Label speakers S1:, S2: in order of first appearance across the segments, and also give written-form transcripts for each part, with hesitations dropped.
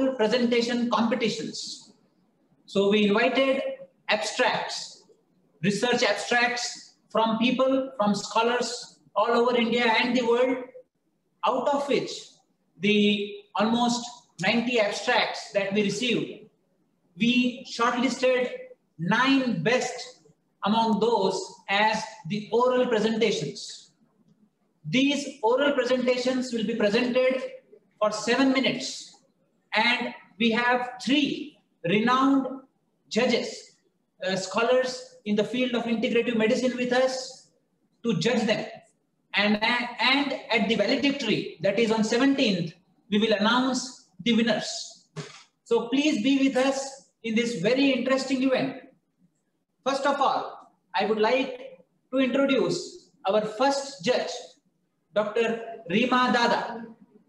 S1: oral presentation competitions. So we invited abstracts, research abstracts from people, from scholars all over India and the world, out of which the almost 90 abstracts that we received, we shortlisted 9 best among those as the oral presentations. These oral presentations will be presented for 7 minutes, and we have 3 renowned judges, scholars in the field of integrative medicine with us to judge them. And at the valedictory, that is on 17th, we will announce the winners. So please be with us in this very interesting event. First of all, I would like to introduce our first judge, Dr. Rima Dada.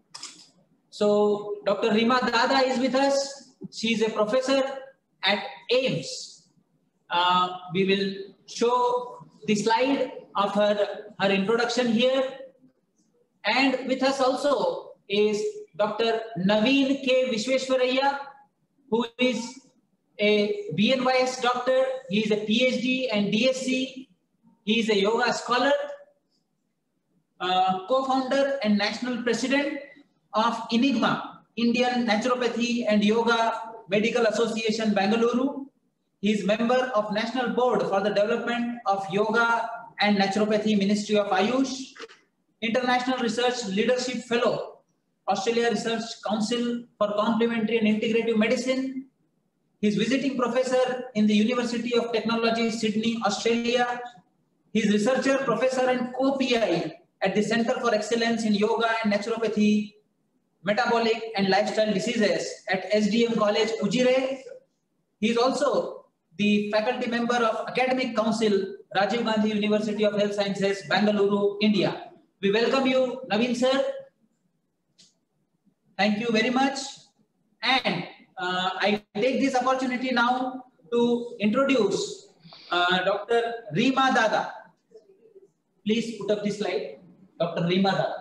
S1: So Dr. Rima Dada is with us. She is a professor at AIIMS. We will show the slide of her introduction here. And with us also is Dr. Naveen K. Vishweshwaraya, who is a BNYS doctor. He is a PhD and DSc. He is a yoga scholar, co-founder and national president of Enigma, Indian Naturopathy and Yoga Medical Association, Bangalore. He is member of National Board for the Development of Yoga and Naturopathy, Ministry of Ayush, International Research Leadership Fellow, Australia Research Council for Complementary and Integrative Medicine. He is visiting professor in the University of Technology, Sydney, Australia. He is researcher, professor and co-PI at the Center for Excellence in Yoga and Naturopathy, Metabolic and Lifestyle Diseases at SDM College, Ujire. He is also the faculty member of Academic Council, Rajiv Gandhi University of Health Sciences, Bangalore, India. We welcome you, Naveen sir. Thank you very much. And I take this opportunity now to introduce Dr. Rima Dada. Please put up this slide. Dr. Rima Dada.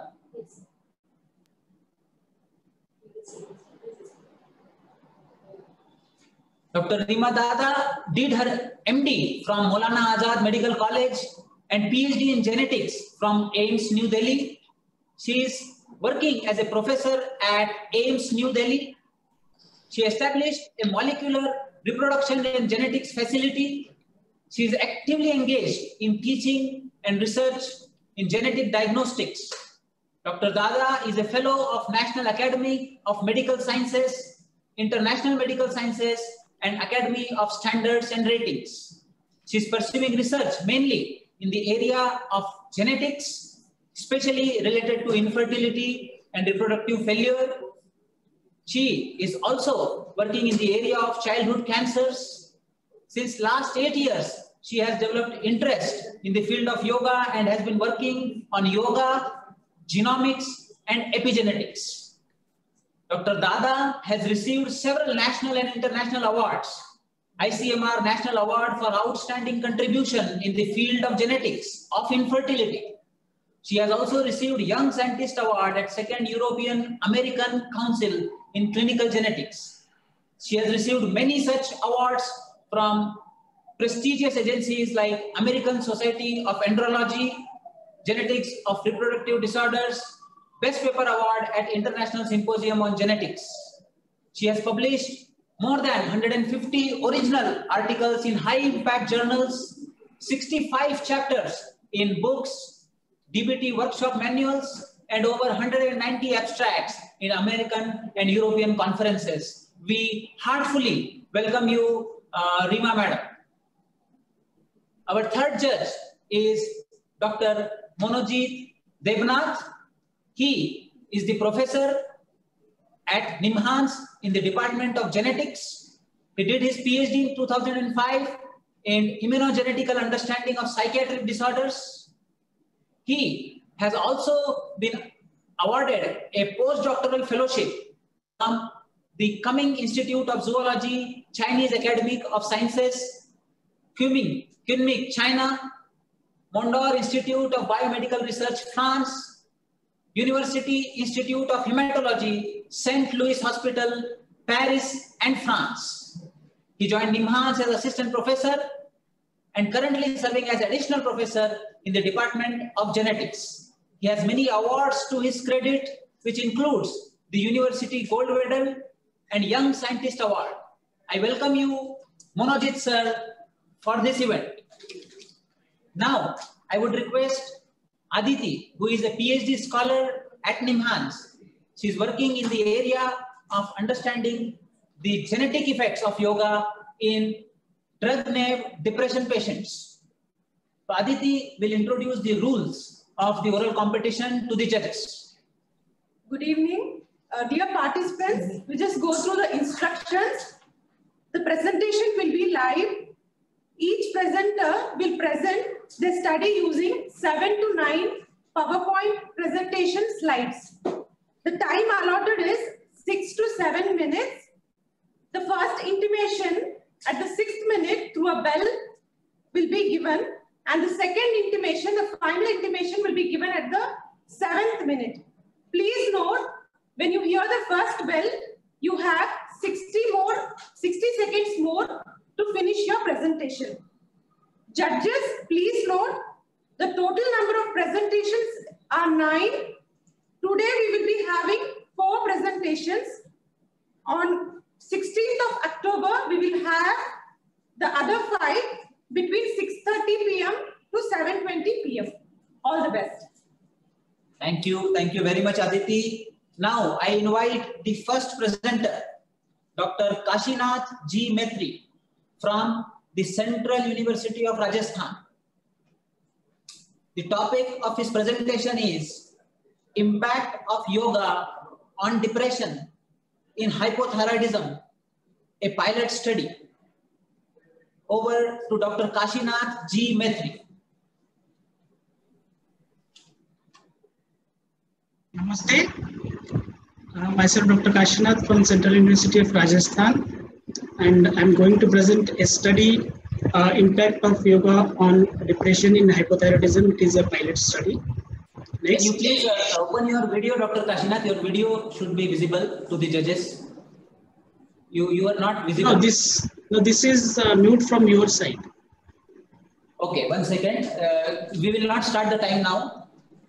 S1: Dr. Rima Dada did her MD from Maulana Azad Medical College and PhD in genetics from AIIMS New Delhi. She is working as a professor at AIIMS New Delhi. She established a molecular reproduction and genetics facility. She is actively engaged in teaching and research in genetic diagnostics. Dr. Dada is a fellow of National Academy of Medical Sciences, International Medical Sciences, and Academy of Standards and Ratings. She is pursuing research mainly in the area of genetics, especially related to infertility and reproductive failure. She is also working in the area of childhood cancers. Since last 8 years, she has developed interest in the field of yoga and has been working on yoga, genomics, and epigenetics. Dr. Dada has received several national and international awards. ICMR National Award for Outstanding Contribution in the field of genetics of infertility. She has also received Young Scientist Award at 2nd European American Council in Clinical Genetics. She has received many such awards from prestigious agencies like American Society of Andrology, Genetics of Reproductive Disorders, Best Paper Award at International Symposium on Genetics. She has published more than 150 original articles in high-impact journals, 65 chapters in books, DBT workshop manuals, and over 190 abstracts in American and European conferences. We heartfully welcome you, Rima Madam. Our third judge is Dr. Monojit Debnath. He is the professor at NIMHANS in the Department of Genetics. He did his PhD in 2005 in Immunogenetical Understanding of Psychiatric Disorders. He has also been awarded a postdoctoral fellowship from the Cumming Institute of Zoology, Chinese Academy of Sciences, Kunming, China, Mondor Institute of Biomedical Research, France, University Institute of Hematology, St. Louis Hospital, Paris, and France. He joined NIMHANS as assistant professor and currently serving as additional professor in the Department of Genetics. He has many awards to his credit, which includes the University Gold Medal and Young Scientist Award. I welcome you, Monojit sir, for this event. Now, I would request Aditi, who is a PhD scholar at NIMHANS. She is working in the area of understanding the genetic effects of yoga in drug-naive depression patients. So Aditi will introduce the rules of the oral competition to the judges.
S2: Good evening. Dear participants, we just go through the instructions. The presentation will be live. Each presenter will present the study using 7 to 9 PowerPoint presentation slides. The time allotted is 6 to 7 minutes. The first intimation at the 6th minute through a bell will be given, and the second intimation, the final intimation, will be given at the 7th minute. Please note, when you hear the first bell, you have 60 seconds more to finish your presentation. Judges, please note, the total number of presentations are 9. Today we will be having 4 presentations. On 16th of October, we will have the other 5 between 6:30 p.m. to 7:20 p.m. All the best.
S1: Thank you. Thank you very much, Aditi. Now, I invite the first presenter, Dr. Kashinath G. Mehri from the Central University of Rajasthan. The topic of his presentation is Impact of Yoga on Depression in Hypothyroidism, a pilot study. Over to Dr. Kashinath G. Mehri.
S3: Namaste. Myself Dr. Kashinath from Central University of Rajasthan, and I'm going to present a study, Impact of Yoga on Depression in Hypothyroidism. It is a pilot study. Next.
S1: Can you please open your video, Dr. Kashinath? Your video should be visible to the judges. You are not visible.
S3: No, this is mute from your side.
S1: Okay, 1 second. We will not start the time now.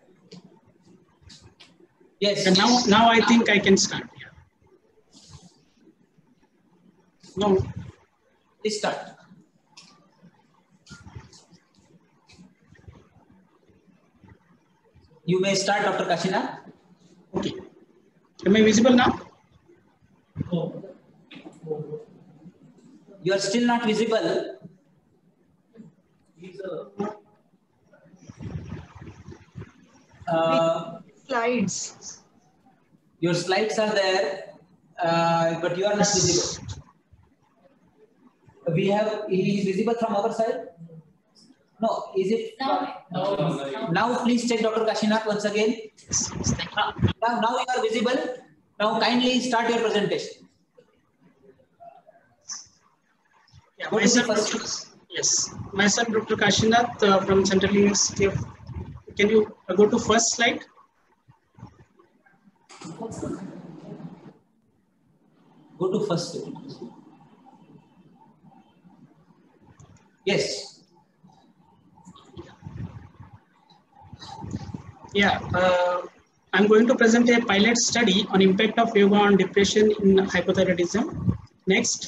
S1: Yes.
S3: And now I think I can start. Yeah. No.
S1: Please start. You may start, Dr. Kashinath.
S3: Okay. Am I visible now?
S1: You are still not visible.
S2: Slides.
S1: Your slides are there, but you are not visible. He is visible from our side? No, is it? No. Now please check Dr. Kashinath once again. Now you are visible. Now kindly start your presentation.
S3: Yeah, myself Dr. Kashinath from Central University of. Can you go to first slide?
S1: Go to first slide. Yes.
S3: Yeah, I'm going to present a pilot study on impact of yoga on depression in hypothyroidism. Next.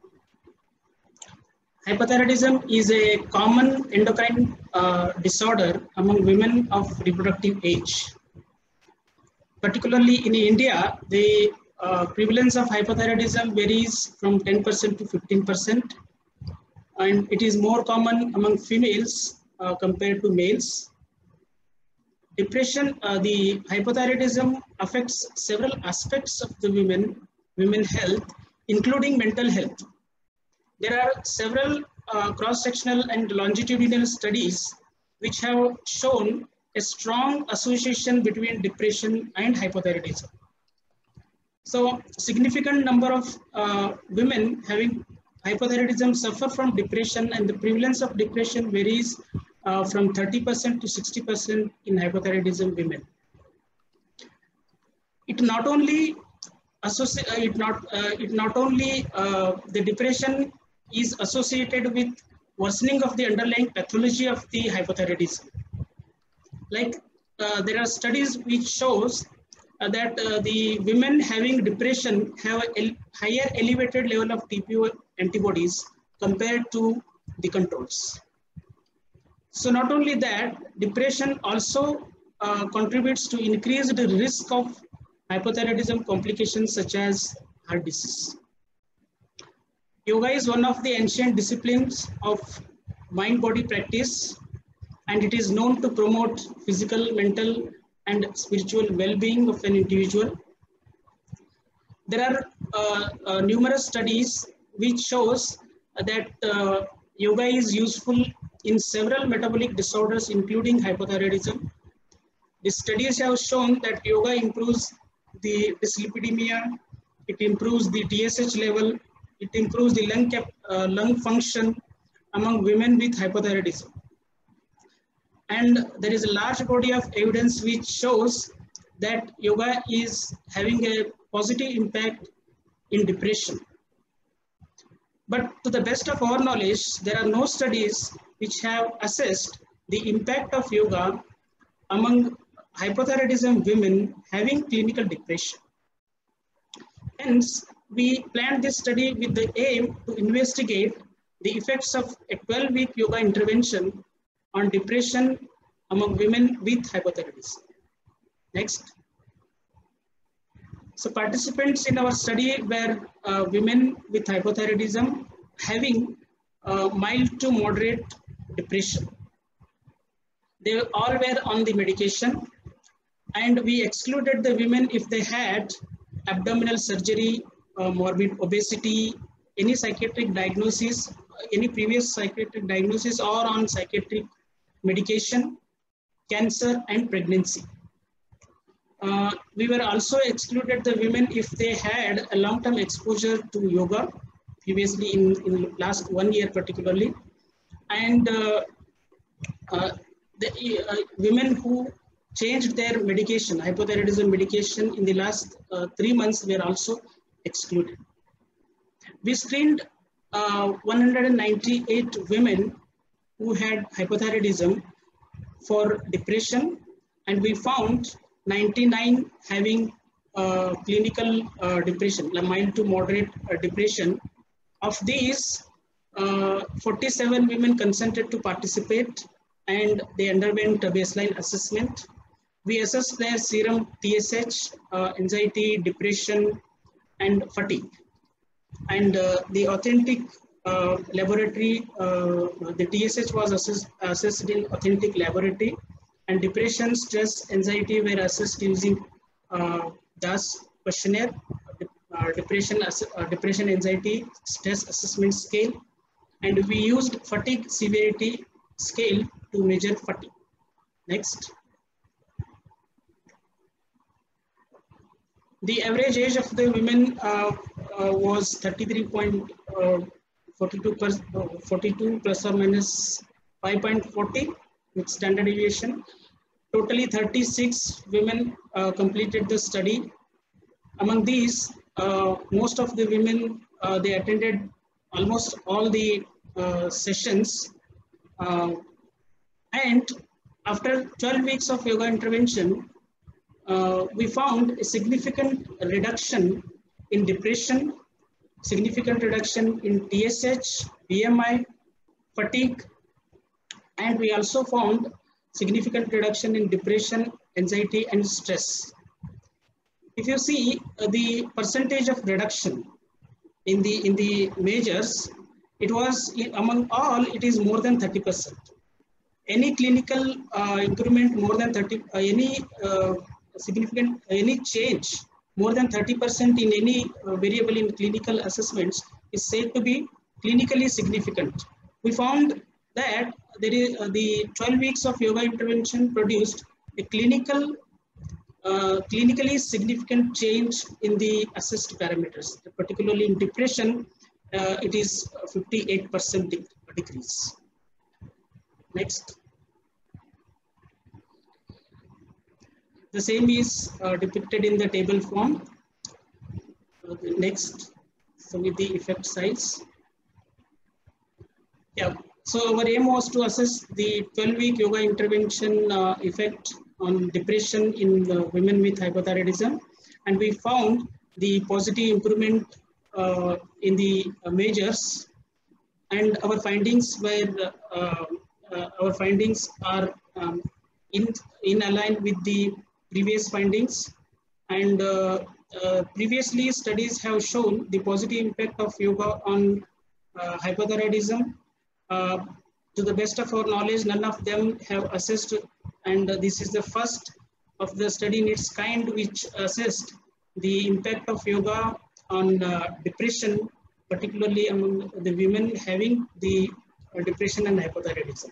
S3: Hypothyroidism is a common endocrine disorder among women of reproductive age. Particularly in India, the prevalence of hypothyroidism varies from 10% to 15%, and it is more common among females compared to males. Depression, the hypothyroidism affects several aspects of the women health, including mental health. There are several cross-sectional and longitudinal studies which have shown a strong association between depression and hypothyroidism. So, significant number of women having hypothyroidism suffer from depression, and the prevalence of depression varies from 30% to 60% in hypothyroidism women. It not only it not only the depression is associated with worsening of the underlying pathology of the hypothyroidism. Like there are studies which shows that the women having depression have a higher elevated level of TPO antibodies compared to the controls. So not only that, depression also contributes to increased risk of hypothyroidism complications such as heart disease. Yoga is one of the ancient disciplines of mind-body practice, and it is known to promote physical, mental, and spiritual well-being of an individual. There are numerous studies which shows that yoga is useful in several metabolic disorders, including hypothyroidism. The studies have shown that yoga improves the dyslipidemia, it improves the TSH level, it improves the lung function among women with hypothyroidism. And there is a large body of evidence which shows that yoga is having a positive impact in depression. But to the best of our knowledge, there are no studies which have assessed the impact of yoga among hypothyroidism women having clinical depression. Hence, we planned this study with the aim to investigate the effects of a 12-week yoga intervention on depression among women with hypothyroidism. Next. So participants in our study were women with hypothyroidism having mild to moderate depression. They all were on the medication, and we excluded the women if they had abdominal surgery, morbid obesity, any psychiatric diagnosis, any previous psychiatric diagnosis, or on psychiatric medication, cancer, and pregnancy. We were also excluded the women if they had a long-term exposure to yoga previously in last 1 year particularly, and the women who changed their medication, hypothyroidism medication in the last 3 months were also excluded. We screened 198 women who had hypothyroidism for depression, and we found 99 having clinical depression, mild to moderate depression. Of these, 47 women consented to participate, and they underwent a baseline assessment. We assessed their serum TSH, anxiety, depression, and fatigue. And the authentic laboratory, the TSH was assessed in authentic laboratory, and depression, stress, anxiety were assessed using DAS questionnaire, depression, anxiety, stress assessment scale, and we used fatigue severity scale to measure fatigue. Next. The average age of the women was 33.42 plus or minus 5.40 with standard deviation. Totally 36 women completed the study. Among these, most of the women, they attended almost all the sessions. And after 12 weeks of yoga intervention, we found a significant reduction in depression, significant reduction in TSH, BMI, fatigue, and we also found significant reduction in depression, anxiety, and stress. If you see the percentage of reduction in the measures, it was among all, it is more than 30%. Any clinical improvement more than 30, any change more than 30% in any variable in clinical assessments is said to be clinically significant. We found that there is the 12 weeks of yoga intervention produced a clinically significant change in the assessed parameters, particularly in depression. It is 58% decrease. Next. The same is depicted in the table form. Next, so with the effect size. Yeah, so our aim was to assess the 12-week yoga intervention effect on depression in the women with hypothyroidism. And we found the positive improvement in the measures, and our findings were are in align with the previous findings. And previously studies have shown the positive impact of yoga on hypothyroidism. To the best of our knowledge, none of them have assessed, and this is the first of the study in its kind which assessed the impact of yoga on depression, particularly among the women having the depression and hypothyroidism.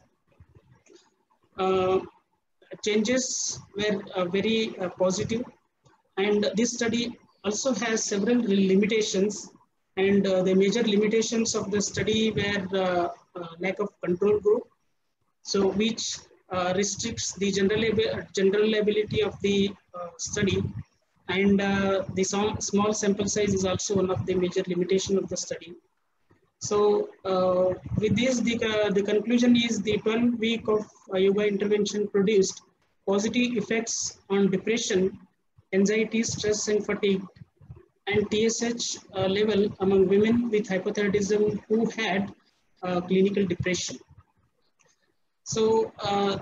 S3: Changes were very positive, and this study also has several limitations, and the major limitations of the study were lack of control group, so which restricts the general ability of the study, and the small sample size is also one of the major limitation of the study. So with this, the conclusion is the 12-week of yoga intervention produced positive effects on depression, anxiety, stress, and fatigue, and TSH level among women with hypothyroidism who had clinical depression. So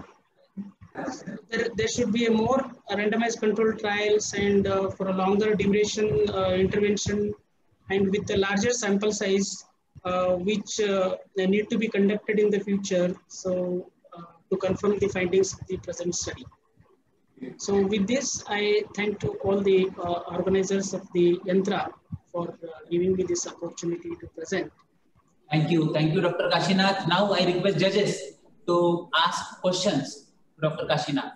S3: there should be a more randomized control trials, and for a longer duration intervention, and with a larger sample size, which need to be conducted in the future, so to confirm the findings of the present study. So with this, I thank to all the organizers of the Yantra for giving me this opportunity to present.
S1: Thank you, Dr. Kashinath. Now I request judges to ask questions to Dr. Kashinath.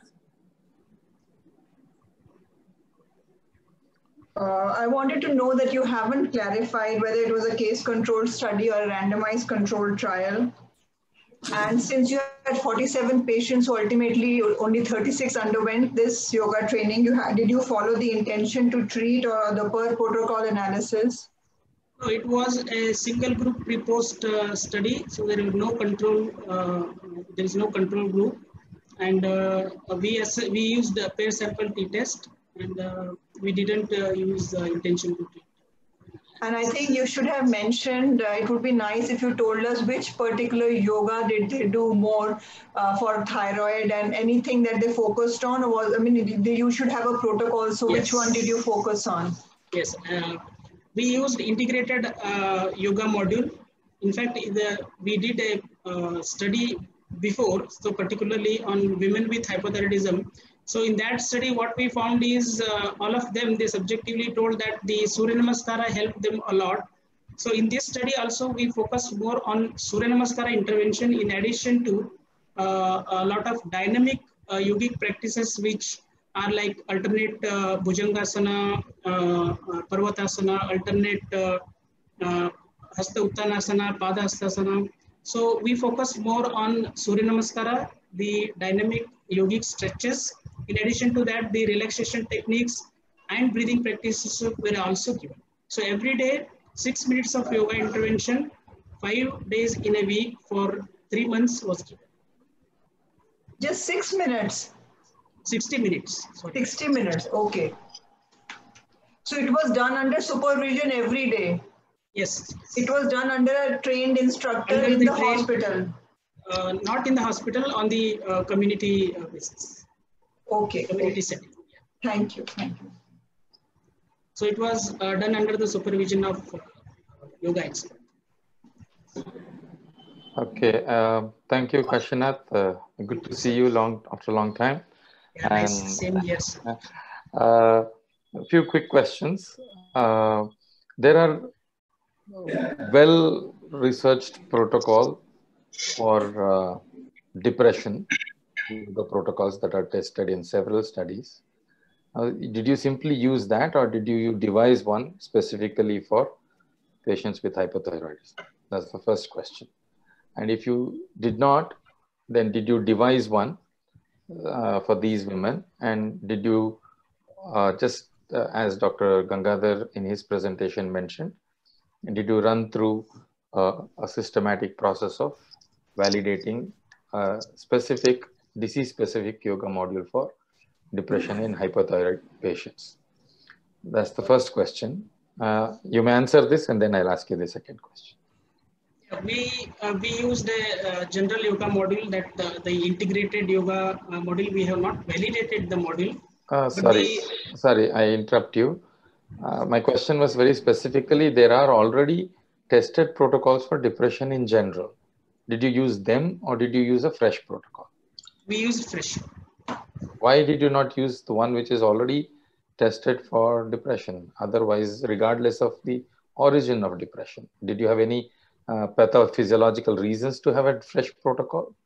S4: I wanted to know that you haven't clarified whether it was a case-controlled study or a randomized controlled trial. And since you had 47 patients who ultimately only 36 underwent this yoga training, did you follow the intention to treat or the per protocol analysis?
S3: No, it was a single group pre-post study, so there is no control. There is no control group, and we used a pair sample t-test, and we didn't use intention to treat.
S4: And I think you should have mentioned, it would be nice if you told us which particular yoga did they do more for thyroid, and anything that they focused on was, I mean, you should have a protocol. So
S3: Yes.
S4: Which one did you focus on?
S3: Yes, we used integrated yoga module. In fact, we did a study before, so particularly on women with hypothyroidism. So in that study, what we found is all of them, they subjectively told that the Surya Namaskara helped them a lot. So in this study also, we focused more on Surya Namaskara intervention in addition to a lot of dynamic yogic practices, which are like alternate Bhujangasana, Parvatasana, alternate Hasta Uttanasana, Pada Hastasana. So we focus more on Surya Namaskara, the dynamic yogic stretches. In addition to that, the relaxation techniques and breathing practices were also given. So every day, 6 minutes of yoga intervention, 5 days in a week for 3 months was given.
S4: Just 6 minutes?
S3: 60 minutes. Sorry.
S4: 60 minutes, okay. So it was done under supervision every day?
S3: Yes.
S4: It was done under a trained instructor in the hospital?
S3: Not in the hospital, on the community basis.
S4: Okay.
S3: Community setting.
S4: Thank you. Thank you.
S3: So it was done under the supervision of yoga expert.
S5: Okay. Thank you, Kashinath. Good to see you after a long time.
S3: Yeah,
S5: and
S3: nice. Same here.
S5: A few quick questions. There are well-researched protocol for depression, the protocols that are tested in several studies. Did you simply use that, or did you devise one specifically for patients with hypothyroidism? That's the first question. And if you did not, then did you devise one for these women? And did you just as Dr. Gangadhar in his presentation mentioned, did you run through a systematic process of validating a specific disease-specific yoga module for depression in hypothyroid patients? That's the first question. You may answer this and then I'll ask you the second question.
S3: We used a general yoga module, that the integrated yoga module. We have not validated the module.
S5: Sorry, I interrupt you. My question was very specifically, there are already tested protocols for depression in general. Did you use them or did you use a fresh protocol?
S3: We used fresh.
S5: Why did you not use the one which is already tested for depression? Otherwise, regardless of the origin of depression, did you have any pathophysiological reasons to have a fresh protocol?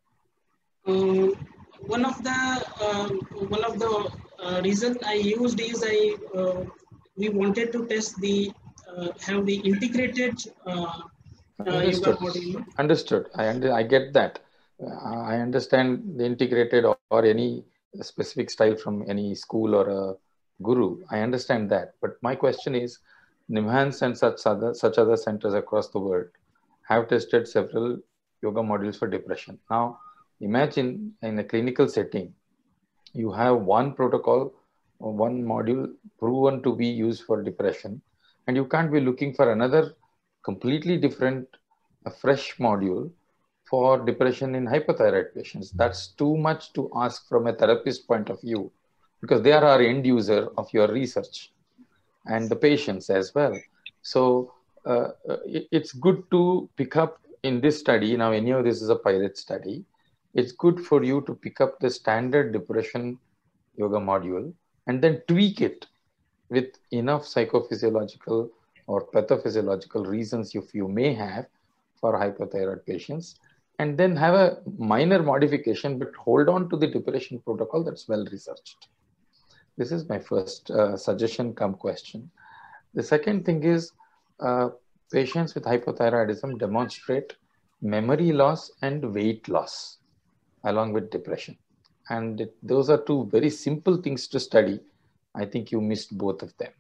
S3: One of the reason I used is we wanted to test the have the integrated yoga module.
S5: Understood. I get that. I understand the integrated or any specific style from any school or a guru. I understand that. But my question is, NIMHANS and such other centers across the world have tested several yoga modules for depression. Now, imagine in a clinical setting, you have one protocol or one module proven to be used for depression, and you can't be looking for another completely different, a fresh module for depression in hypothyroid patients. That's too much to ask from a therapist point of view, because they are our end user of your research and the patients as well. So it's good to pick up in this study. Now, anyhow, this is a pilot study. It's good for you to pick up the standard depression yoga module and then tweak it with enough psychophysiological or pathophysiological reasons if you may have for hypothyroid patients, and then have a minor modification, but hold on to the depression protocol that's well researched. This is my first suggestion come question. The second thing is patients with hypothyroidism demonstrate memory loss and weight loss along with depression. And those are two very simple things to study. I think you missed both of them.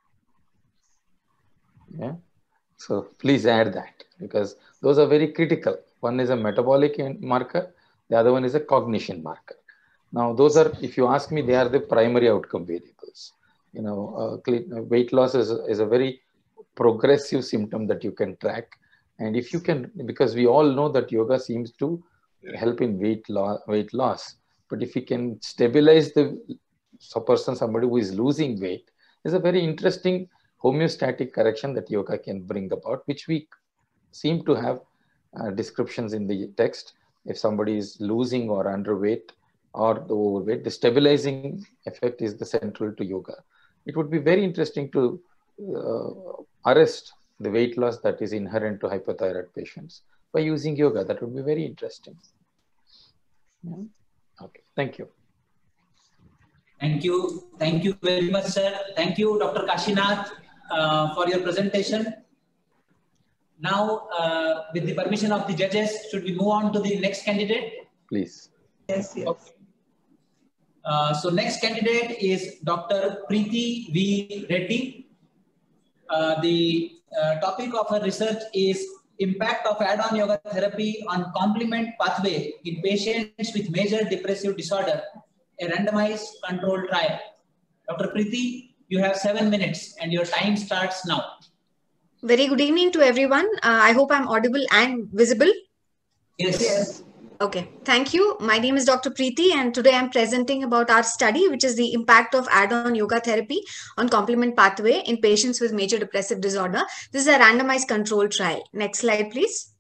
S5: Yeah. So please add that, because those are very critical. One is a metabolic marker, the other one is a cognition marker. Now, those are, if you ask me, they are the primary outcome variables. You know, weight loss is a very progressive symptom that you can track. And if you can, because we all know that yoga seems to help in weight loss. But if you can stabilize somebody who is losing weight, is a very interesting homeostatic correction that yoga can bring about, which we seem to have descriptions in the text. If somebody is losing or underweight or the overweight, the stabilizing effect is the central to yoga. It would be very interesting to arrest the weight loss that is inherent to hypothyroid patients by using yoga. That would be very interesting. Yeah. Okay, thank you.
S1: Thank you. Thank you very much, sir. Thank you, Dr. Kashinath, for your presentation. Now, with the permission of the judges, should we move on to the next candidate?
S5: Please.
S4: Yes, yes.
S1: Okay. So next candidate is Dr. Preeti V. Reddy. The topic of her research is impact of add-on yoga therapy on complement pathway in patients with major depressive disorder, a randomized controlled trial. Dr. Preeti, you have 7 minutes and your time starts now.
S6: Very good evening to everyone. I hope I'm audible and visible.
S1: Yes.
S4: Yes.
S6: Okay, thank you. My name is Dr. Preeti, and today I'm presenting about our study, which is the impact of add-on yoga therapy on complement pathway in patients with major depressive disorder. This is a randomized controlled trial. Next slide, please.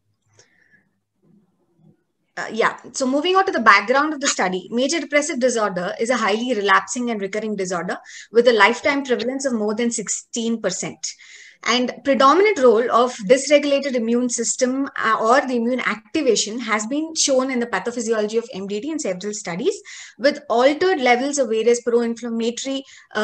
S6: So moving on to the background of the study, major depressive disorder is a highly relapsing and recurring disorder with a lifetime prevalence of more than 16%. And predominant role of dysregulated immune system or the immune activation has been shown in the pathophysiology of MDD in several studies, with altered levels of various pro-inflammatory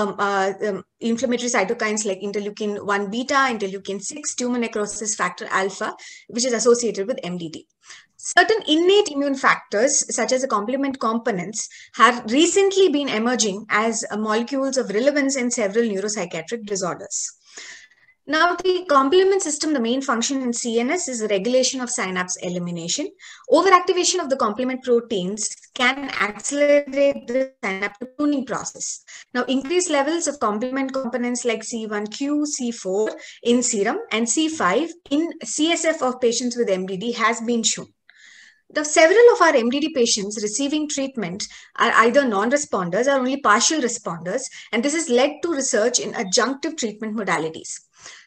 S6: inflammatory cytokines like interleukin-1 beta, interleukin-6, tumor necrosis factor alpha, which is associated with MDD. Certain innate immune factors, such as the complement components, have recently been emerging as molecules of relevance in several neuropsychiatric disorders. Now, the complement system, the main function in CNS is the regulation of synapse elimination. Overactivation of the complement proteins can accelerate the synaptic pruning process. Now, increased levels of complement components like C1q, C4 in serum and C5 in CSF of patients with MDD has been shown. Several of our MDD patients receiving treatment are either non-responders or only partial responders, and this has led to research in adjunctive treatment modalities.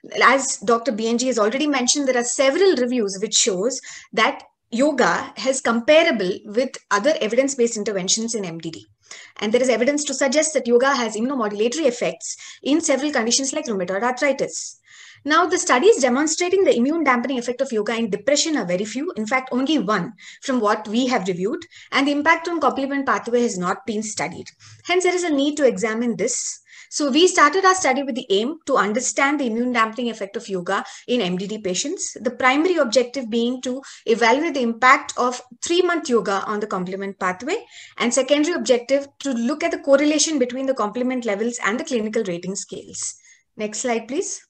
S6: As Dr. BNG has already mentioned, there are several reviews which shows that yoga is comparable with other evidence-based interventions in MDD. And there is evidence to suggest that yoga has immunomodulatory effects in several conditions like rheumatoid arthritis. Now, the studies demonstrating the immune dampening effect of yoga in depression are very few. In fact, only one from what we have reviewed, and the impact on complement pathway has not been studied. Hence, there is a need to examine this. So we started our study with the aim to understand the immune dampening effect of yoga in MDD patients, the primary objective being to evaluate the impact of 3-month yoga on the complement pathway, and secondary objective to look at the correlation between the complement levels and the clinical rating scales. Next slide, please.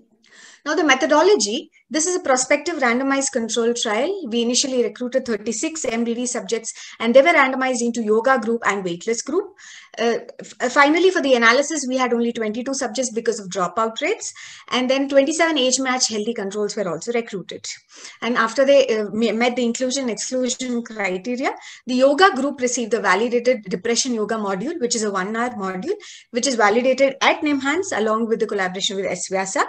S6: Now, the methodology, this is a prospective randomized control trial. We initially recruited 36 MDD subjects, and they were randomized into yoga group and weightless group. Finally, for the analysis, we had only 22 subjects because of dropout rates, and then 27 age-matched healthy controls were also recruited. And after they met the inclusion-exclusion criteria, the yoga group received the validated depression yoga module, which is a 1-hour module, which is validated at NIMHANS along with the collaboration with SVIASA.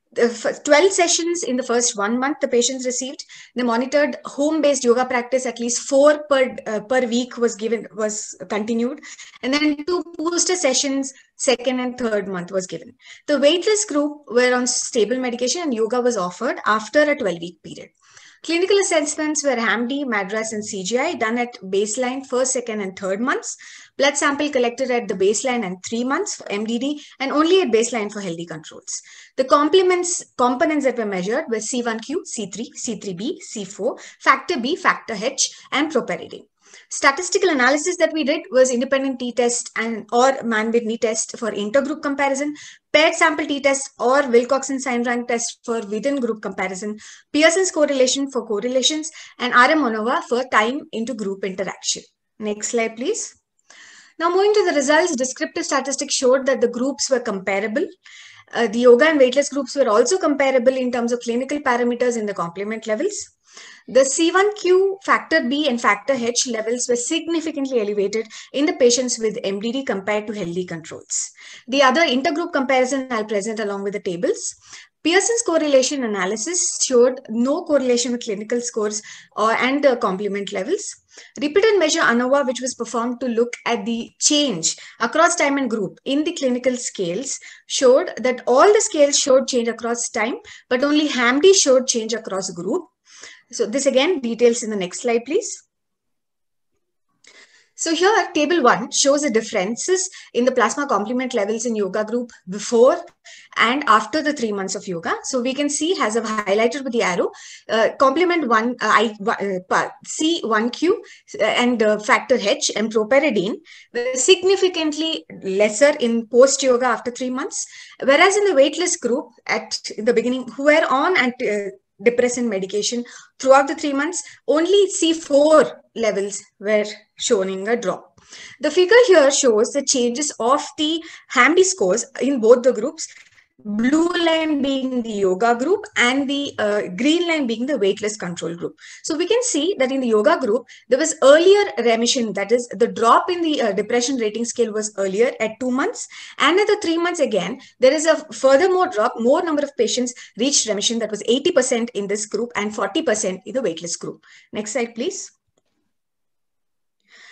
S6: 12 sessions in the first 1 month the patients received. They monitored home-based yoga practice, at least 4 per week was continued, and then 2 booster sessions second and third month was given. The weightless group were on stable medication and yoga was offered after a 12-week period. Clinical assessments were HAM-D, MADRS, and CGI done at baseline, first, second, and third months. Blood sample collected at the baseline and 3 months for MDD, and only at baseline for healthy controls. The components that were measured were C1q, C3, C3b, C4, factor B, factor H, and propyridine. Statistical analysis that we did was independent t-test or Mann-Whitney test for intergroup comparison, paired sample t-test or Wilcoxon sign rank test for within group comparison, Pearson's correlation for correlations, and RM-ANOVA for time into group interaction. Next slide, please. Now, moving to the results, descriptive statistics showed that the groups were comparable. The yoga and weightless groups were also comparable in terms of clinical parameters in the complement levels. The C1q, factor B, and factor H levels were significantly elevated in the patients with MDD compared to healthy controls. The other intergroup comparison I'll present along with the tables. Pearson's correlation analysis showed no correlation with clinical scores and the complement levels. Repeated measure ANOVA, which was performed to look at the change across time and group in the clinical scales, showed that all the scales showed change across time, but only HAM-D showed change across group. So this again, details in the next slide, please. So here, table 1 shows the differences in the plasma complement levels in yoga group before and after the 3 months of yoga. So we can see, as I've highlighted with the arrow, complement C1q and factor H and propyridine were significantly lesser in post-yoga after 3 months, whereas in the weightless group at the beginning, who were on antidepressant medication throughout the 3 months, only C4 levels were showing a drop. The figure here shows the changes of the HAM-D scores in both the groups, blue line being the yoga group and the green line being the weightless control group. So we can see that in the yoga group, there was earlier remission, that is the drop in the depression rating scale was earlier at 2 months. And at the 3 months again, there is a furthermore drop, more number of patients reached remission, that was 80% in this group and 40% in the weightless group. Next slide, please.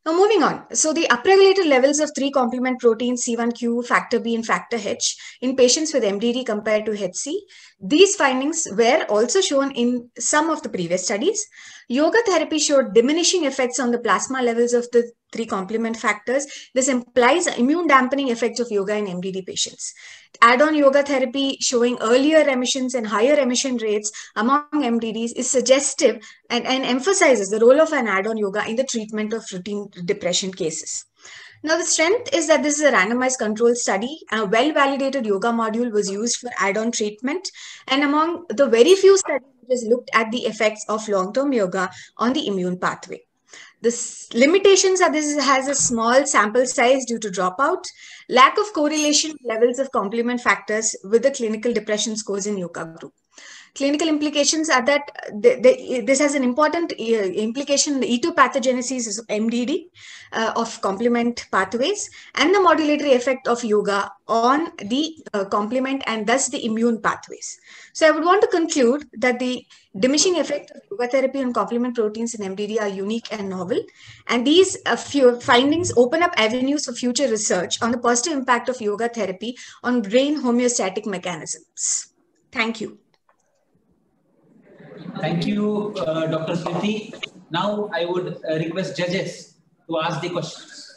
S6: Now moving on. So the upregulated levels of 3 complement proteins C1q, factor B and factor H in patients with MDD compared to HC. These findings were also shown in some of the previous studies. Yoga therapy showed diminishing effects on the plasma levels of the 3 complement factors. This implies immune dampening effects of yoga in MDD patients. Add-on yoga therapy showing earlier remissions and higher remission rates among MDDs is suggestive and emphasizes the role of an add-on yoga in the treatment of routine depression cases. Now, the strength is that this is a randomized controlled study. A well-validated yoga module was used for add-on treatment. And among the very few studies which has looked at the effects of long-term yoga on the immune pathway. The limitations are this has a small sample size due to dropout, lack of correlation levels of complement factors with the clinical depression scores in yoga group. Clinical implications are that this has an important implication in the E2 pathogenesis of MDD of complement pathways and the modulatory effect of yoga on the complement and thus the immune pathways. So I would want to conclude that the diminishing effect of yoga therapy on complement proteins in MDD are unique and novel. And these few findings open up avenues for future research on the positive impact of yoga therapy on brain homeostatic mechanisms. Thank you.
S1: Thank you, Dr. Preeti. Now I would request judges to ask the questions.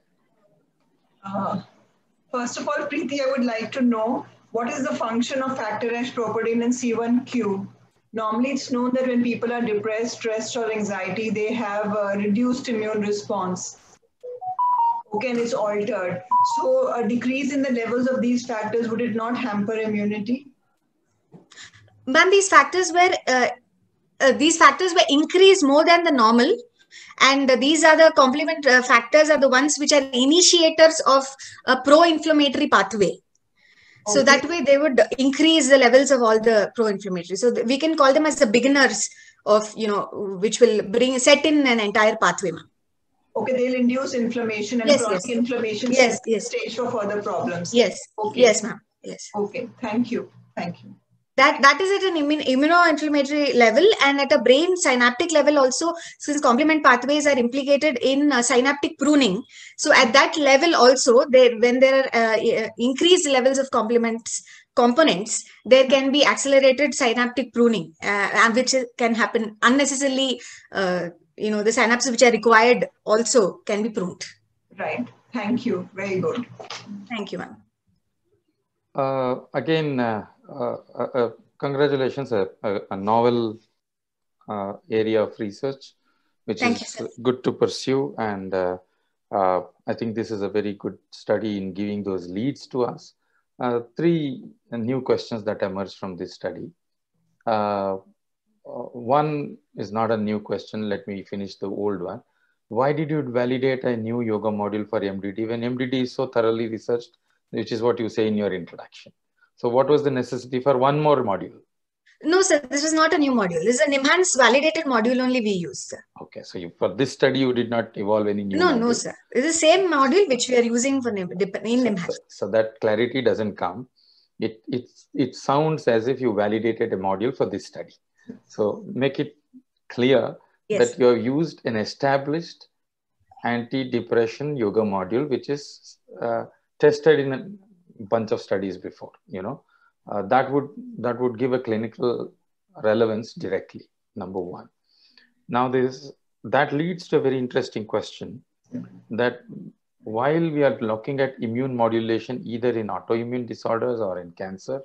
S4: First of all, Preeti, I would like to know what is the function of factor H protein in C1q? Normally, it's known that when people are depressed, stressed, or anxiety, they have a reduced immune response. Okay, and it's altered. So a decrease in the levels of these factors, would it not hamper immunity?
S6: Ma'am, these factors were increased more than the normal, and these are the complement factors are the ones which are initiators of a pro-inflammatory pathway. Okay. So that way they would increase the levels of all the pro-inflammatory. So we can call them as the beginners of, which will set in an entire pathway, ma'am.
S4: Okay, they'll induce inflammation and chronic inflammation stage for further problems.
S6: Yes. Okay. Yes, ma'am. Yes.
S4: Okay. Thank you. Thank you.
S6: That is at an immunoinflammatory level, and at a brain synaptic level also, since complement pathways are implicated in synaptic pruning. So at that level also, when there are increased levels of components, there can be accelerated synaptic pruning, which can happen unnecessarily. The synapses which are required also can be pruned.
S4: Right. Thank you. Very good.
S6: Thank you, ma'am.
S5: Again, congratulations, a novel area of research, which is good to pursue. And I think this is a very good study in giving those leads to us. 3 new questions that emerged from this study. One is not a new question. Let me finish the old one. Why did you validate a new yoga module for MDD when MDD is so thoroughly researched, which is what you say in your introduction? So what was the necessity for one more module?
S6: No, sir, this is not a new module. This is an enhanced validated module only we use, sir.
S5: Okay, so for this study, you did not evolve any new module?
S6: No, sir. It's the same module which we are using for enhanced.
S5: So that clarity doesn't come. It sounds as if you validated a module for this study. So make it clear that you have used an established anti-depression yoga module, which is tested in a bunch of studies before, that would give a clinical relevance directly, number one. Now that leads to a very interesting question, that while we are looking at immune modulation, either in autoimmune disorders or in cancer,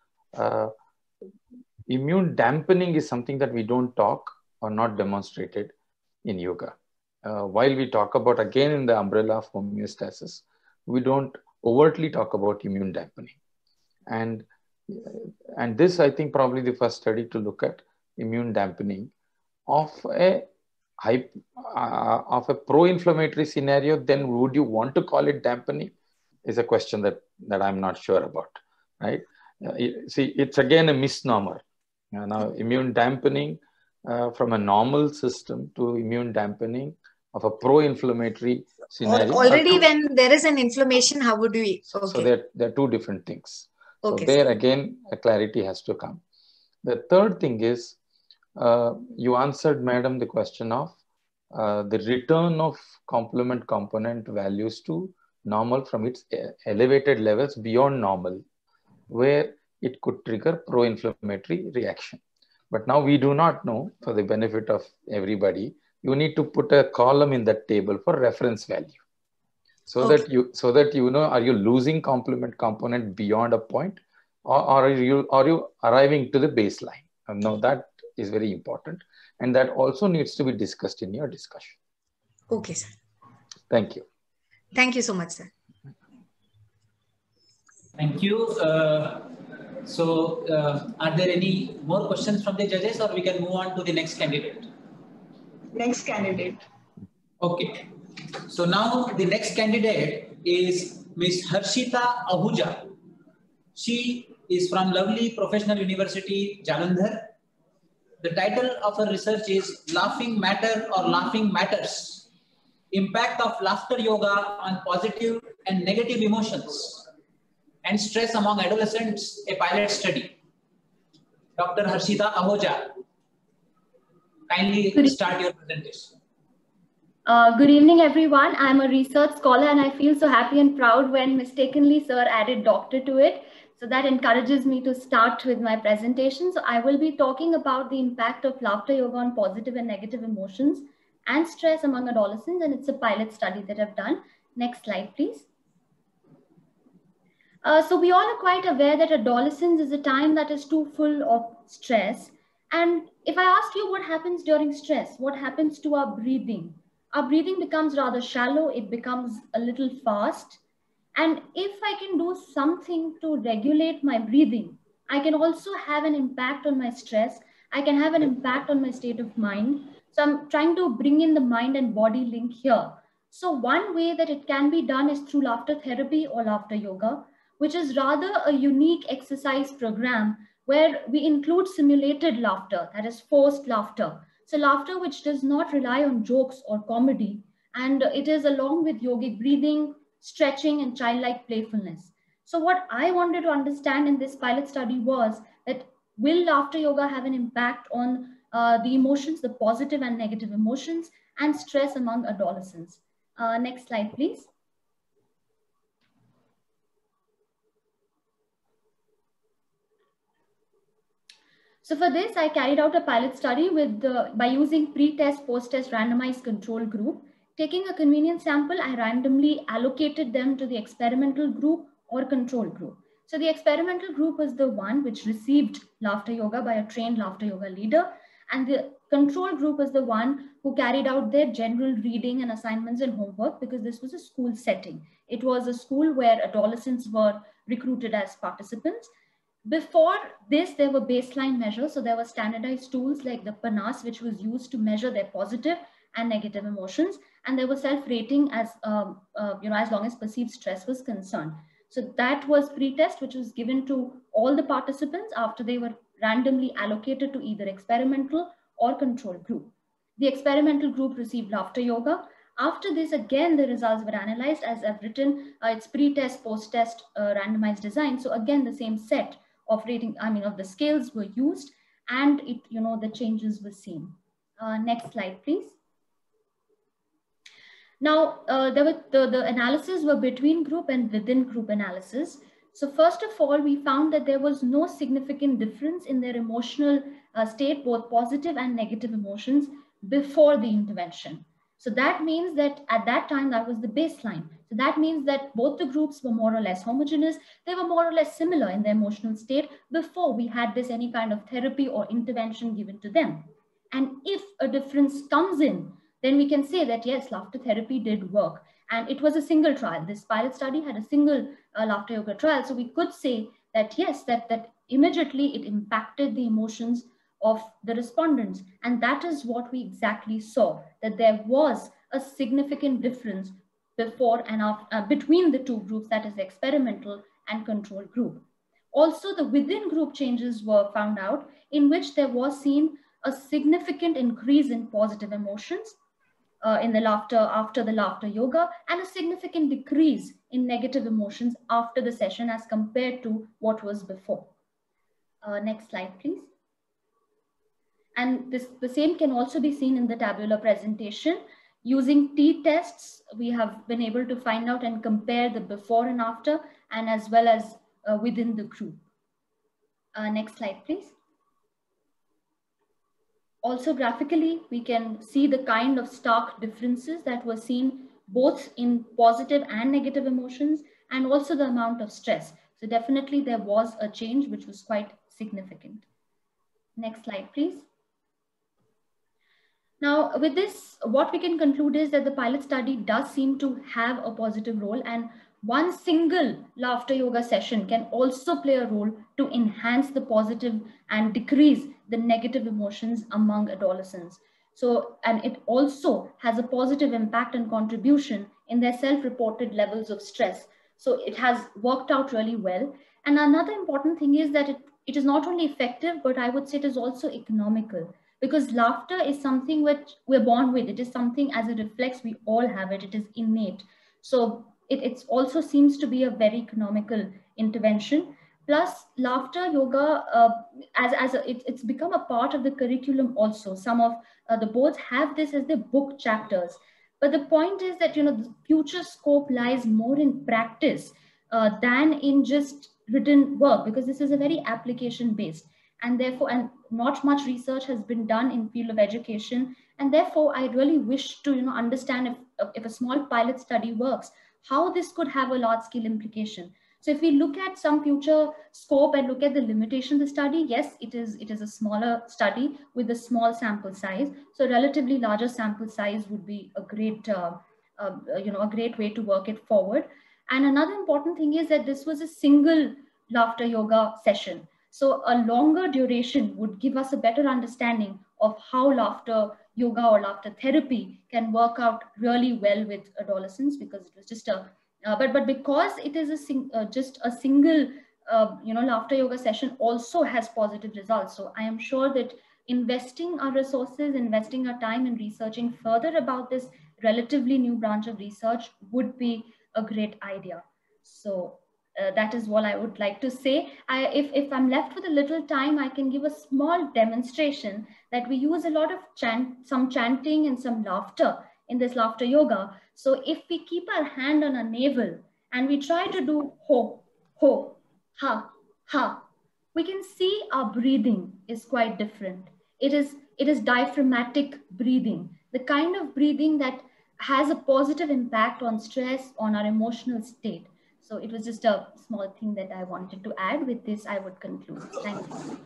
S5: immune dampening is something that we don't talk or not demonstrated in yoga. While we talk about, again, in the umbrella of homeostasis, we don't overtly talk about immune dampening. And this, I think, probably the first study to look at immune dampening of a pro-inflammatory scenario. Then would you want to call it dampening? Is a question that I'm not sure about, right? See, it's again a misnomer. Now, immune dampening from a normal system to immune dampening of a pro-inflammatory scenario.
S6: Already when there is an inflammation, how would we? Okay.
S5: So they're 2 different things. Okay, so there again, a clarity has to come. The third thing is, you answered, madam, the question of the return of complement component values to normal from its elevated levels beyond normal, where it could trigger pro-inflammatory reaction. But now we do not know, for the benefit of everybody, you need to put a column in that table for reference value. So that you know, are you losing complement component beyond a point, or are you arriving to the baseline? Now that is very important, and that also needs to be discussed in your discussion.
S6: Okay, sir.
S5: Thank you.
S6: Thank you so much, sir.
S1: Thank you. Are there any more questions from the judges, or we can move on to the next candidate?
S4: Next candidate.
S1: Okay. So now the next candidate is Ms. Harshita Ahuja. She is from lovely Professional University, Jalandhar. The title of her research is Laughing Matter or Laughing Matters: Impact of Laughter Yoga on Positive and Negative Emotions and Stress Among Adolescents, a Pilot Study. Dr. Harshita Ahuja, kindly start your presentation.
S7: Good evening, everyone. I'm a research scholar and I feel so happy and proud when mistakenly sir added doctor to it. So that encourages me to start with my presentation. So I will be talking about the impact of laughter yoga on positive and negative emotions and stress among adolescents, and it's a pilot study that I've done. Next slide, please. So we all are quite aware that adolescence is a time that is too full of stress. And if I ask you what happens during stress, what happens to our breathing? Our breathing becomes rather shallow, it becomes a little fast. And if I can do something to regulate my breathing, I can also have an impact on my stress. I can have an impact on my state of mind. So I'm trying to bring in the mind and body link here. So one way that it can be done is through laughter therapy or laughter yoga, which is rather a unique exercise program where we include simulated laughter, that is forced laughter. So laughter which does not rely on jokes or comedy, and it is along with yogic breathing, stretching, and childlike playfulness. So what I wanted to understand in this pilot study was that will laughter yoga have an impact on the emotions, the positive and negative emotions, and stress among adolescents? Next slide, please. So for this, I carried out a pilot study by using pre-test, post-test randomized control group. Taking a convenient sample, I randomly allocated them to the experimental group or control group. So the experimental group was the one which received laughter yoga by a trained laughter yoga leader, and the control group was the one who carried out their general reading and assignments and homework, because this was a school setting. It was a school where adolescents were recruited as participants. Before this, there were baseline measures. So there were standardized tools like the PANAS, which was used to measure their positive and negative emotions. And there was self-rating as, as long as perceived stress was concerned. So that was pre-test, which was given to all the participants after they were randomly allocated to either experimental or control group. The experimental group received laughter yoga. After this, again, the results were analyzed as I've written. It's pre-test, post-test randomized design. So again, the same set of rating, of the scales were used, and the changes were seen. Next slide, please. Now, the analysis were between group and within group analysis. So first of all, we found that there was no significant difference in their emotional state, both positive and negative emotions, before the intervention. So that means that at that time, that was the baseline. So that means that both the groups were more or less homogeneous. They were more or less similar in their emotional state before we had this any kind of therapy or intervention given to them. And if a difference comes in, then we can say that yes, laughter therapy did work. And it was a single trial. This pilot study had a single laughter yoga trial. So we could say that yes, that immediately it impacted the emotions of the respondents. And that is what we exactly saw, that there was a significant difference before and after, between the two groups, that is the experimental and control group. Also, the within group changes were found out, in which there was seen a significant increase in positive emotions in the laughter after the laughter yoga, and a significant decrease in negative emotions after the session as compared to what was before. Next slide, please. And the same can also be seen in the tabular presentation. Using t-tests, we have been able to find out and compare the before and after, and as well as within the group. Next slide, please. Also graphically, we can see the kind of stark differences that were seen both in positive and negative emotions, and also the amount of stress. So definitely there was a change which was quite significant. Next slide, please. Now, with this, what we can conclude is that the pilot study does seem to have a positive role, and one single laughter yoga session can also play a role to enhance the positive and decrease the negative emotions among adolescents. So, and it also has a positive impact and contribution in their self-reported levels of stress. So it has worked out really well. And another important thing is that it is not only effective, but I would say it is also economical. Because laughter is something which we're born with. It is something as a reflex, we all have it. It is innate. So it also seems to be a very economical intervention. Plus, laughter yoga, it's become a part of the curriculum also. Some of the boards have this as their book chapters. But the point is that, the future scope lies more in practice than in just written work, because this is a very application-based. And therefore, and not much research has been done in field of education. And therefore, I really wish to understand if a small pilot study works, how this could have a large scale implication. So if we look at some future scope and look at the limitation of the study, yes, it is a smaller study with a small sample size. So relatively larger sample size would be a great, a great way to work it forward. And another important thing is that this was a single laughter yoga session. So a longer duration would give us a better understanding of how laughter yoga or laughter therapy can work out really well with adolescents, because it was just but because it is just a single laughter yoga session also has positive results. So I am sure that investing our resources, investing our time in researching further about this relatively new branch of research would be a great idea. So that is what I would like to say. If I'm left with a little time, I can give a small demonstration that we use a lot of some chanting and some laughter in this laughter yoga. So if we keep our hand on our navel and we try to do ho, ho, ha, ha, we can see our breathing is quite different. It is diaphragmatic breathing, the kind of breathing that has a positive impact on stress, on our emotional state. So it was just a small thing that I wanted to add. With this, I would conclude. Thank you.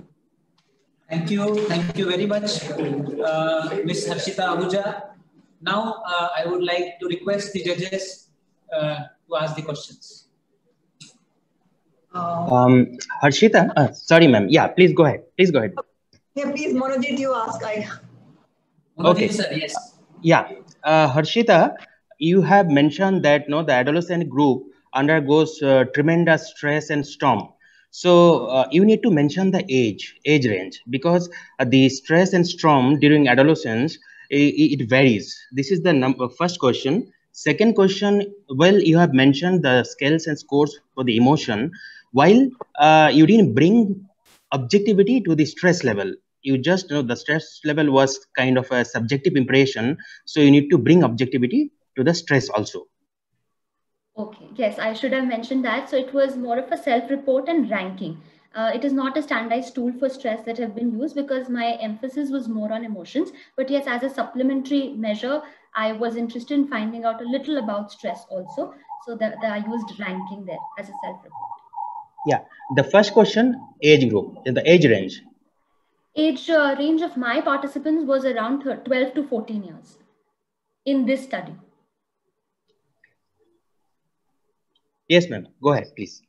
S1: Thank you. Thank you very much, Ms. Harshita Ahuja. Now, I would like to request the judges to ask the questions.
S8: Harshita, sorry, ma'am. Yeah, please go ahead. Please go ahead.
S4: Yeah, please, Monojit, you ask.
S1: Okay, sir, yes.
S8: Yeah, Harshita, you have mentioned that the adolescent group undergoes tremendous stress and storm. So you need to mention the age range, because the stress and storm during adolescence, it varies. This is the first question. Second question, well, you have mentioned the scales and scores for the emotion, while you didn't bring objectivity to the stress level. You just the stress level was kind of a subjective impression, so you need to bring objectivity to the stress also.
S7: Okay, yes, I should have mentioned that. So it was more of a self-report and ranking. It is not a standardized tool for stress that have been used, because my emphasis was more on emotions. But yes, as a supplementary measure, I was interested in finding out a little about stress also. So that I used ranking there as a self-report.
S8: Yeah, the first question, age group, the age range.
S7: Age range of my participants was around 12 to 14 years in this study.
S8: Yes, ma'am. Go ahead, please.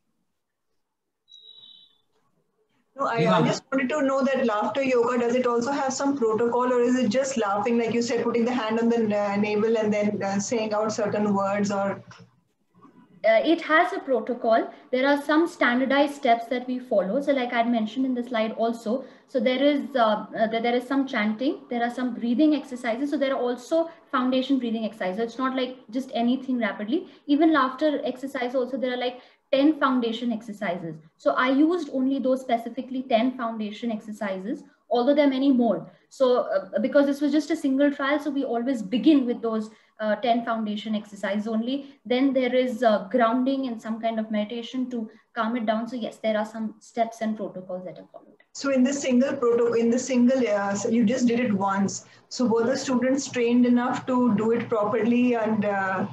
S4: No, I just wanted to know that laughter yoga, does it also have some protocol, or is it just laughing, like you said, putting the hand on the navel and then saying out certain words? Or
S7: it has a protocol. There are some standardized steps that we follow. So like I mentioned in the slide also, so there is some chanting, there are some breathing exercises. So there are also foundation breathing exercises. It's not like just anything rapidly. Even laughter exercise also, there are like 10 foundation exercises. So I used only those specifically 10 foundation exercises, although there are many more. So because this was just a single trial, so we always begin with those 10 foundation exercises only. Then there is grounding and some kind of meditation to calm it down. So yes, there are some steps and protocols that are followed.
S4: So in the single so you just did it once. So were the students trained enough to do it properly? And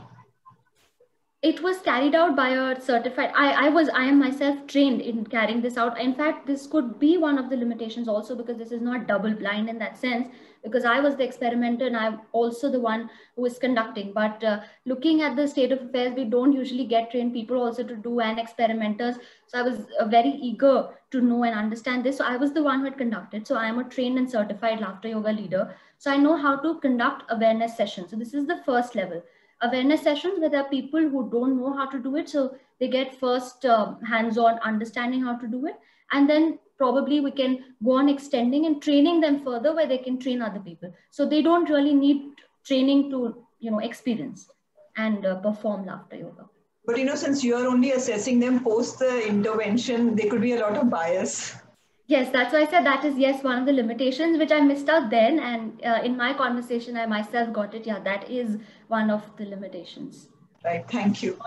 S7: it was carried out by a certified, I am myself trained in carrying this out. In fact, this could be one of the limitations also, because this is not double blind in that sense, because I was the experimenter and I'm also the one who is conducting. But looking at the state of affairs, we don't usually get trained people also to do and experimenters. So I was very eager to know and understand this. So I was the one who had conducted. So I am a trained and certified laughter yoga leader. So I know how to conduct awareness sessions. So this is the first level. Awareness sessions where there are people who don't know how to do it. So they get first hands-on understanding how to do it. And then probably we can go on extending and training them further where they can train other people. So they don't really need training to, experience and perform laughter yoga.
S4: But since you are only assessing them post the intervention, there could be a lot of bias.
S7: Yes, that's why I said that is, yes, one of the limitations which I missed out then. And in my conversation, I myself got it. Yeah, that is one of the limitations.
S4: Right. Thank you.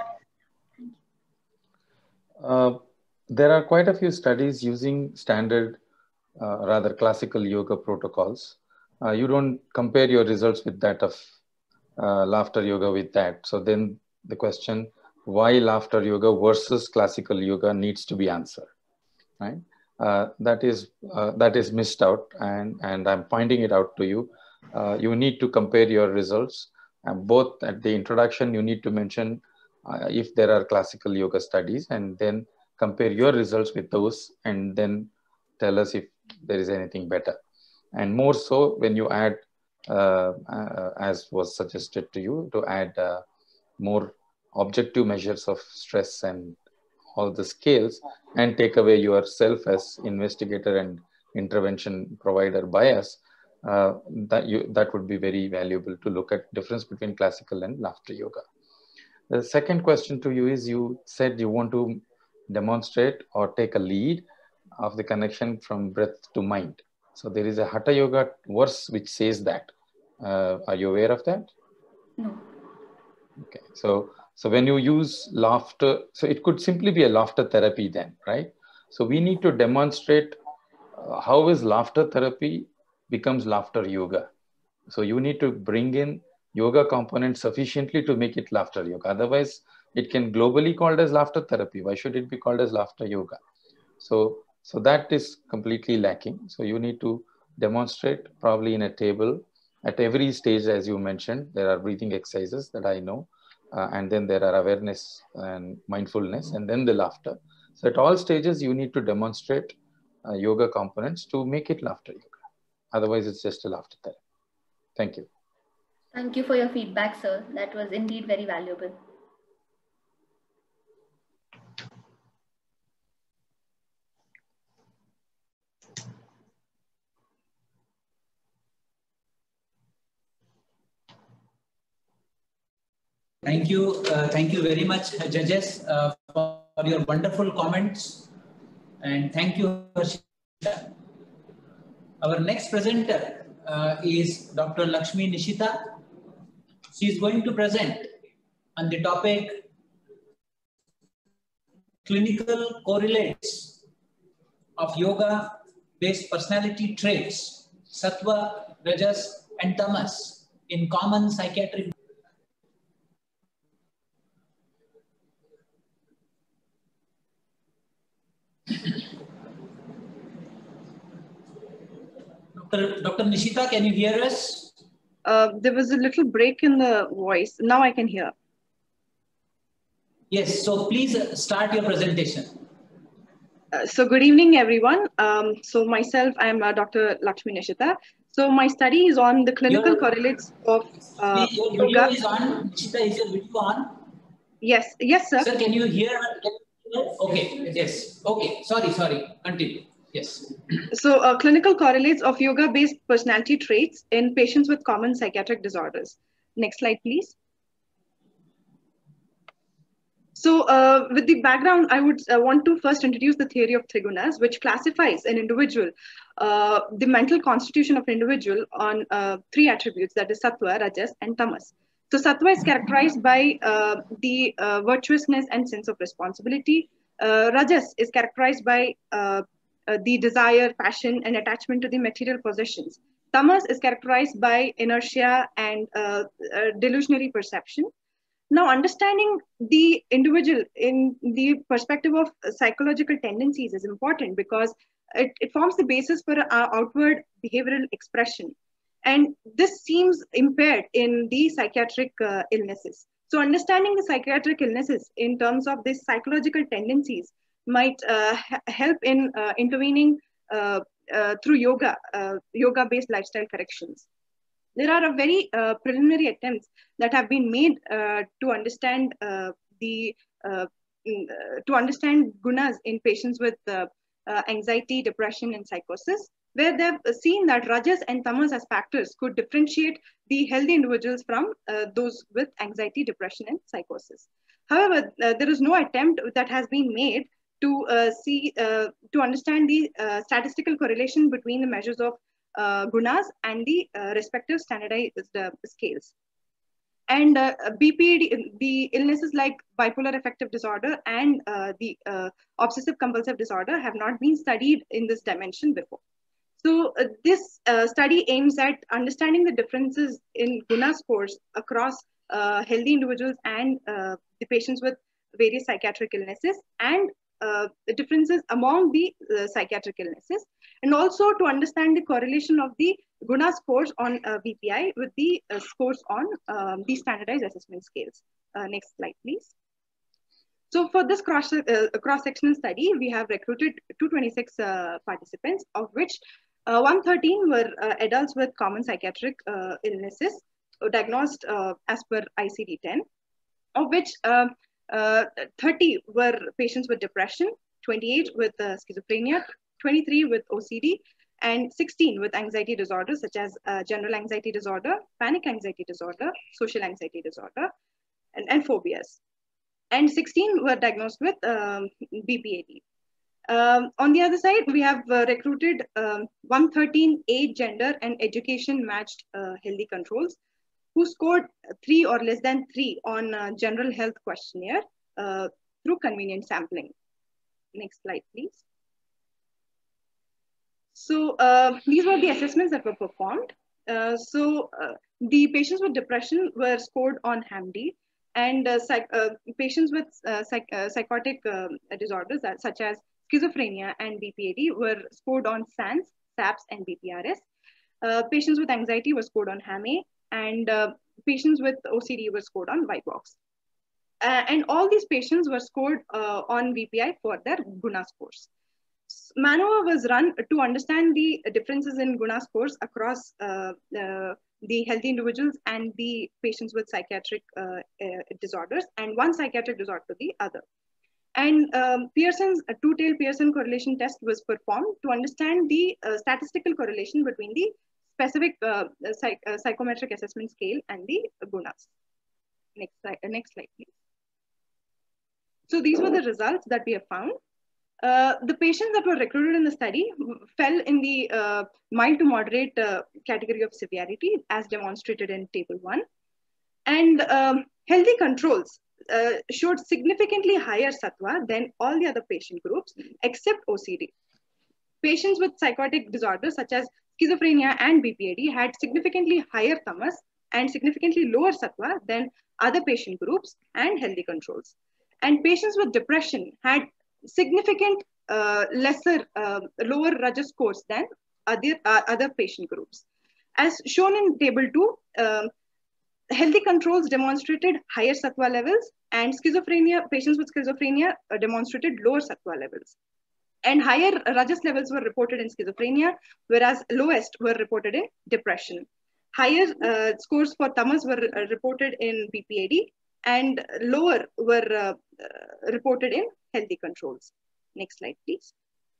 S5: There are quite a few studies using standard, rather classical yoga protocols. You don't compare your results with that of laughter yoga with that. So then the question, why laughter yoga versus classical yoga needs to be answered, right? That is missed out, and I'm pointing it out to you. You need to compare your results, and both at the introduction you need to mention if there are classical yoga studies, and then compare your results with those, and then tell us if there is anything better. And more so when you add, as was suggested to you, to add more objective measures of stress and all the scales, and take away yourself as investigator and intervention provider bias, that would be very valuable to look at difference between classical and laughter yoga. The second question to you is, you said you want to demonstrate or take a lead of the connection from breath to mind. So there is a Hatha Yoga verse which says that. Are you aware of that?
S7: No.
S5: Okay, so when you use laughter, so it could simply be a laughter therapy then, right? So we need to demonstrate how is laughter therapy becomes laughter yoga. So you need to bring in yoga components sufficiently to make it laughter yoga. Otherwise, it can globally called as laughter therapy. Why should it be called as laughter yoga? So that is completely lacking. So you need to demonstrate probably in a table at every stage, as you mentioned. There are breathing exercises that I know. And then there are awareness and mindfulness, and then the laughter. So at all stages, you need to demonstrate yoga components to make it laughter yoga. Otherwise, it's just a laughter therapy. Thank you.
S7: Thank you for your feedback, sir. That was indeed very valuable.
S1: Thank you very much, judges, for your wonderful comments, and thank you, Harshita. Our next presenter is Dr. Lakshmi Nishita. She is going to present on the topic clinical correlates of yoga-based personality traits, sattva, rajas, and tamas in common psychiatric. Dr. Nishita, can you hear us?
S9: There was a little break in the voice. Now I can hear.
S1: Yes, so please start your presentation.
S9: So good evening, everyone. So myself, I am Dr. Lakshmi Nishita. So my study is on the clinical correlates of
S1: your video
S9: yoga.
S1: Is on. Nishita, is your video on?
S9: Yes, sir.
S1: Sir, can you hear? Okay, yes. Okay, sorry. Continue. Yes.
S9: So clinical correlates of yoga-based personality traits in patients with common psychiatric disorders. Next slide, please. So with the background, I would want to first introduce the theory of trigunas, which classifies an individual, the mental constitution of an individual on 3 attributes, that is sattva, rajas, and tamas. So sattva is characterized by the virtuousness and sense of responsibility. Rajas is characterized by the desire, passion, and attachment to the material possessions. Tamas is characterized by inertia and delusionary perception. Now, understanding the individual in the perspective of psychological tendencies is important because it forms the basis for outward behavioral expression. And this seems impaired in the psychiatric illnesses. So understanding the psychiatric illnesses in terms of these psychological tendencies might help in intervening through yoga, yoga-based lifestyle corrections. There are a very preliminary attempts that have been made to understand gunas in patients with anxiety, depression, and psychosis, where they've seen that rajas and tamas as factors could differentiate the healthy individuals from those with anxiety, depression, and psychosis. However, there is no attempt that has been made to to understand the statistical correlation between the measures of gunas and the respective standardized scales. And BPD, the illnesses like bipolar affective disorder and the obsessive compulsive disorder have not been studied in this dimension before. So this study aims at understanding the differences in guna scores across healthy individuals and the patients with various psychiatric illnesses, and the differences among the psychiatric illnesses, and also to understand the correlation of the guna scores on BPI with the scores on the standardized assessment scales. Next slide, please. So for this cross-sectional study, we have recruited 226 participants, of which 113 were adults with common psychiatric illnesses diagnosed as per ICD-10, of which 30 were patients with depression, 28 with schizophrenia, 23 with OCD, and 16 with anxiety disorders such as general anxiety disorder, panic anxiety disorder, social anxiety disorder, and phobias. And 16 were diagnosed with BPAD. On the other side, we have recruited 113 age, gender, and education matched healthy controls who scored 3 or less than 3 on general health questionnaire through convenient sampling. Next slide, please. So these were the assessments that were performed. The patients with depression were scored on HAM-D, and patients with psychotic disorders such as schizophrenia and BPAD were scored on SANS, SAPS, and BPRS. Patients with anxiety were scored on HAM-A, and patients with OCD were scored on Whitebox. And all these patients were scored on BPI for their guna scores. Maneuver was run to understand the differences in guna scores across the healthy individuals and the patients with psychiatric disorders, and one psychiatric disorder to the other. And Pearson's two-tailed Pearson correlation test was performed to understand the statistical correlation between the specific psychometric assessment scale and the gunas. Next slide, please. So these were the results that we have found. The patients that were recruited in the study fell in the mild to moderate category of severity, as demonstrated in table 1. And healthy controls showed significantly higher sattva than all the other patient groups except OCD. Patients with psychotic disorders such as schizophrenia and BPAD had significantly higher tamas and significantly lower sattva than other patient groups and healthy controls. And patients with depression had significant lower rajas scores than other patient groups. As shown in table 2, healthy controls demonstrated higher sattva levels, and patients with schizophrenia demonstrated lower sattva levels. And higher rajas levels were reported in schizophrenia, whereas lowest were reported in depression. Higher scores for tamas were reported in BPAD, and lower were reported in healthy controls. Next slide, please.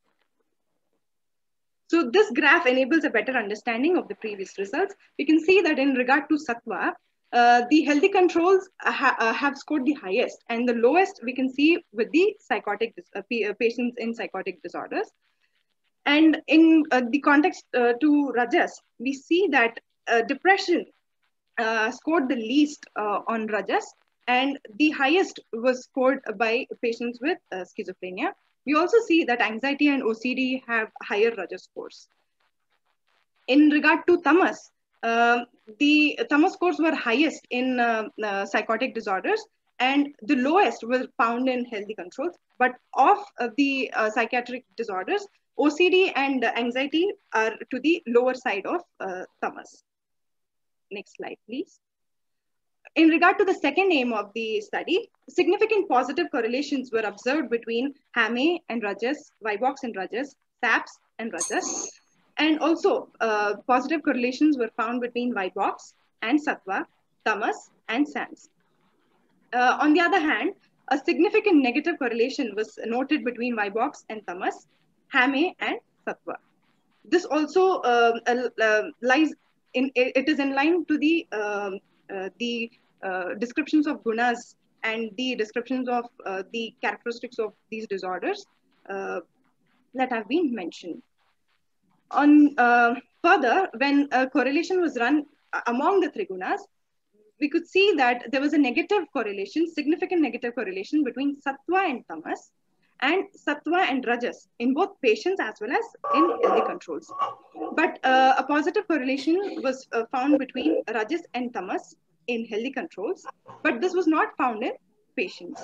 S9: So this graph enables a better understanding of the previous results. You can see that in regard to sattva, The healthy controls have scored the highest, and the lowest we can see with the psychotic patients in psychotic disorders. And in the context to Rajas, we see that depression scored the least on Rajas, and the highest was scored by patients with schizophrenia. We also see that anxiety and OCD have higher Rajas scores. In regard to tamas, the tamas scores were highest in psychotic disorders, and the lowest was found in healthy controls. But of the psychiatric disorders, OCD and anxiety are to the lower side of tamas. Next slide, please. In regard to the second aim of the study, significant positive correlations were observed between HAM-A and Rajas, Vibox and Rajas, SAPS and Rajas. And also positive correlations were found between Vibox and Sattva, Tamas and SANS. On the other hand, a significant negative correlation was noted between Vibox and Tamas, HAM-A and Sattva. This also lies in, it is in line to the descriptions of gunas and the descriptions of the characteristics of these disorders that have been mentioned. On further, when a correlation was run among the trigunas, we could see that there was a negative correlation, significant negative correlation between sattva and tamas, and sattva and rajas in both patients as well as in healthy controls. But a positive correlation was found between rajas and tamas in healthy controls, but this was not found in patients.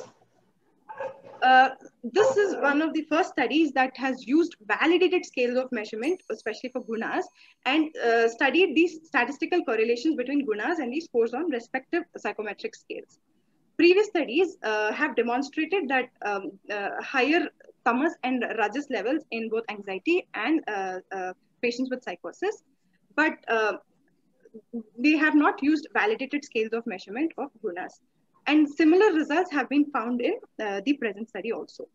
S9: This is one of the first studies that has used validated scales of measurement, especially for gunas, and studied these statistical correlations between gunas and the scores on respective psychometric scales. Previous studies have demonstrated that higher tamas and rajas levels in both anxiety and patients with psychosis, but they have not used validated scales of measurement of gunas. And similar results have been found in the present study also.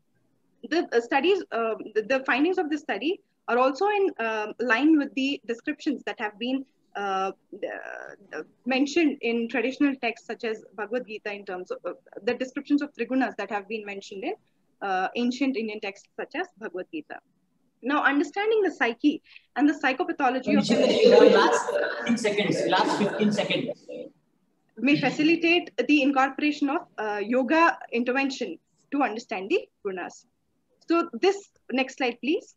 S9: The findings of this study are also in line with the descriptions that have been mentioned in traditional texts such as Bhagavad Gita, in terms of the descriptions of trigunas that have been mentioned in ancient Indian texts such as Bhagavad Gita. Now, understanding the psyche and the psychopathology of
S1: last 15 seconds.
S9: May facilitate the incorporation of yoga intervention to understand the gunas. So this, next slide, please.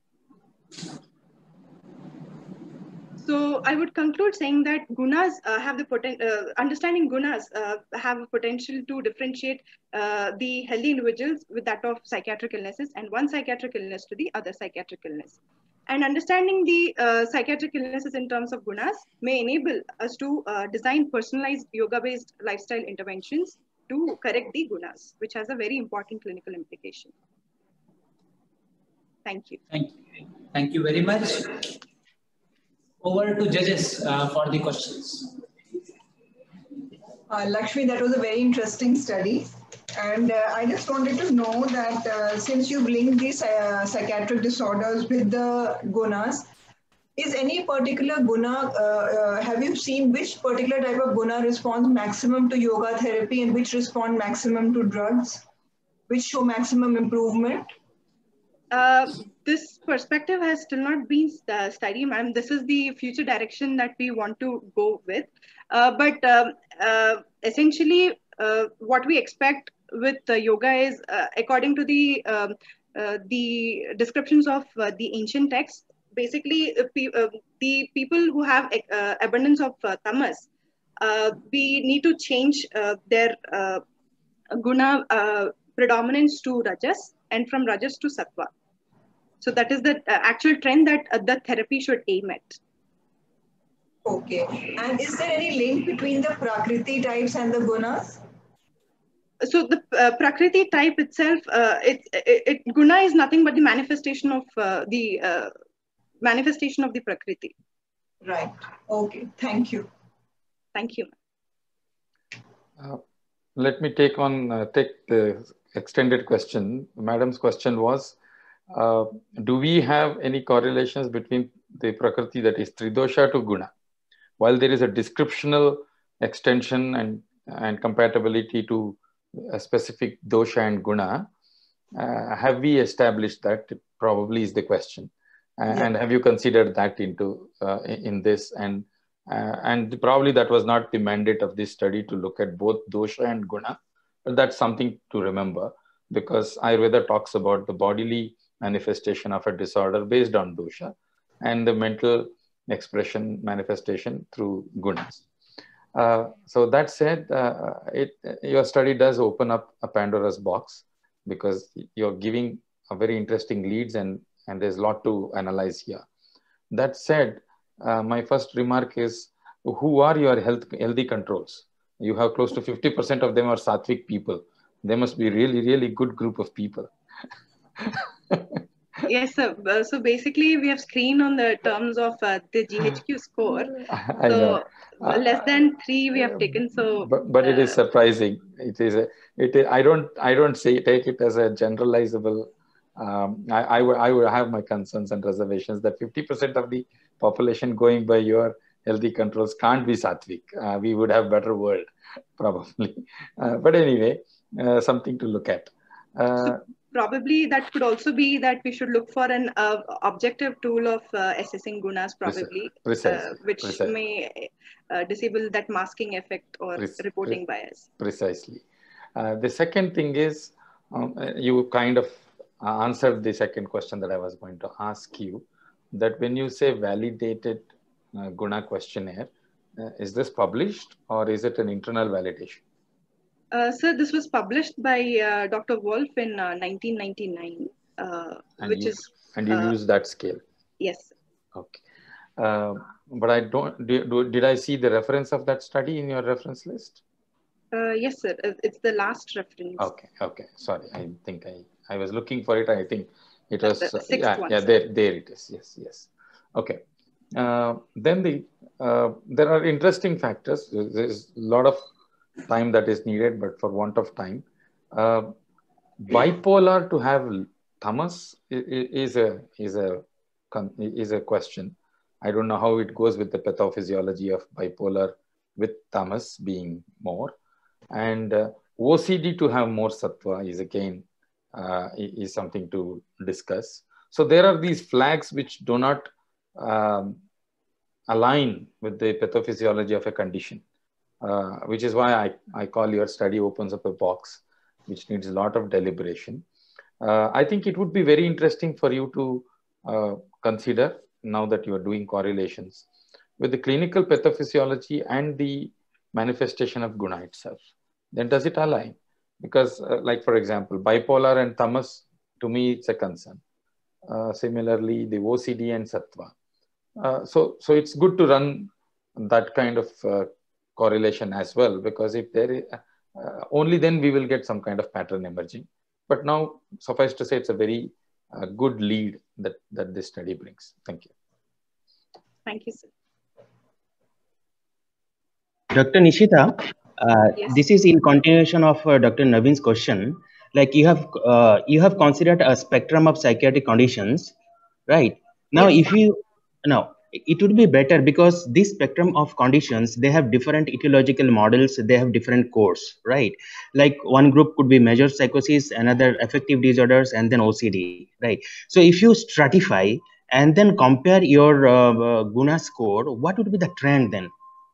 S9: So I would conclude saying that gunas have the potential, understanding gunas have a potential to differentiate the healthy individuals with that of psychiatric illnesses and one psychiatric illness to the other psychiatric illness. And understanding the psychiatric illnesses in terms of gunas may enable us to design personalized yoga-based lifestyle interventions to correct the gunas, which has a very important clinical implication. Thank you.
S1: Thank you very much. Over to judges for the questions.
S4: Lakshmi, that was a very interesting study. And I just wanted to know that since you link these psychiatric disorders with the gunas, is any particular guna, have you seen which particular type of guna responds maximum to yoga therapy and which respond maximum to drugs, which show maximum improvement?
S9: This perspective has still not been studied, ma'am. This is the future direction that we want to go with. Essentially, what we expect with yoga is, according to the descriptions of the ancient texts, basically the people who have abundance of tamas, we need to change their guna predominance to rajas and from rajas to sattva. So that is the actual trend that the therapy should aim at.
S4: Okay. And is there any link between the prakriti types and the gunas?
S9: So the prakriti type itself, guna is nothing but the manifestation of the prakriti.
S4: Right. Okay. Thank you.
S9: Thank you.
S5: Let me take the extended question. Madam's question was, do we have any correlations between the prakriti, that is tridosha, to guna? While there is a descriptional extension and compatibility to a specific dosha and guna. Have we established that? Probably is the question. And have you considered that into in this? And probably that was not the mandate of this study to look at both dosha and guna, but that's something to remember, because Ayurveda talks about the bodily manifestation of a disorder based on dosha and the mental expression manifestation through gunas. So that said, your study does open up a Pandora's box, because you're giving a very interesting leads and there's a lot to analyze here. That said, my first remark is, who are your healthy controls? You have close to 50% of them are Sattvic people. They must be really, really good group of people.
S9: Yes, sir. So basically, we have screened on the terms of the GHQ score.
S5: I know.
S9: Less than 3 we have taken. So,
S5: but it is surprising. I don't take it as a generalizable. I would have my concerns and reservations that 50% of the population going by your healthy controls can't be Sattvic. We would have better world, probably. But anyway, something to look at.
S9: So probably that could also be that we should look for an objective tool of assessing gunas, probably, which may disable that masking effect or reporting bias.
S5: Precisely. The second thing is, you kind of answered the second question that I was going to ask you, that when you say validated guna questionnaire, is this published or is it an internal validation?
S9: Sir, this was published by Dr. Wolf in 1999,
S5: and you use that scale?
S9: Yes.
S5: Okay. But I don't, did I see the reference of that study in your reference list?
S9: Yes, sir. It's the last reference.
S5: Okay. Sorry. I think I was looking for it. I think it was,
S9: the sixth one,
S5: there it is. Yes. Okay. Then there are interesting factors. There's a lot of time that is needed, but for want of time, bipolar to have tamas is a question. I don't know how it goes with the pathophysiology of bipolar with tamas being more, and OCD to have more sattva is again is something to discuss. So there are these flags which do not align with the pathophysiology of a condition. Which is why I call your study opens up a box which needs a lot of deliberation. I think it would be very interesting for you to consider, now that you are doing correlations with the clinical pathophysiology and the manifestation of guna itself. Then does it align? Because like, for example, bipolar and tamas, to me, it's a concern. Similarly, the OCD and sattva. So it's good to run that kind of correlation as well, because if there is only then we will get some kind of pattern emerging. But now, suffice to say, it's a very good lead that this study brings. Thank you.
S9: Thank you, sir.
S8: Dr. Nishita,
S9: yes.
S8: This is in continuation of Dr. Naveen's question. Like you have considered a spectrum of psychiatric conditions, right? Now,
S9: yes.
S8: It would be better, because this spectrum of conditions, they have different etiological models, they have different cores, right? Like one group could be major psychosis, another affective disorders, and then OCD, right? So if you stratify and then compare your guna score, what would be the trend then?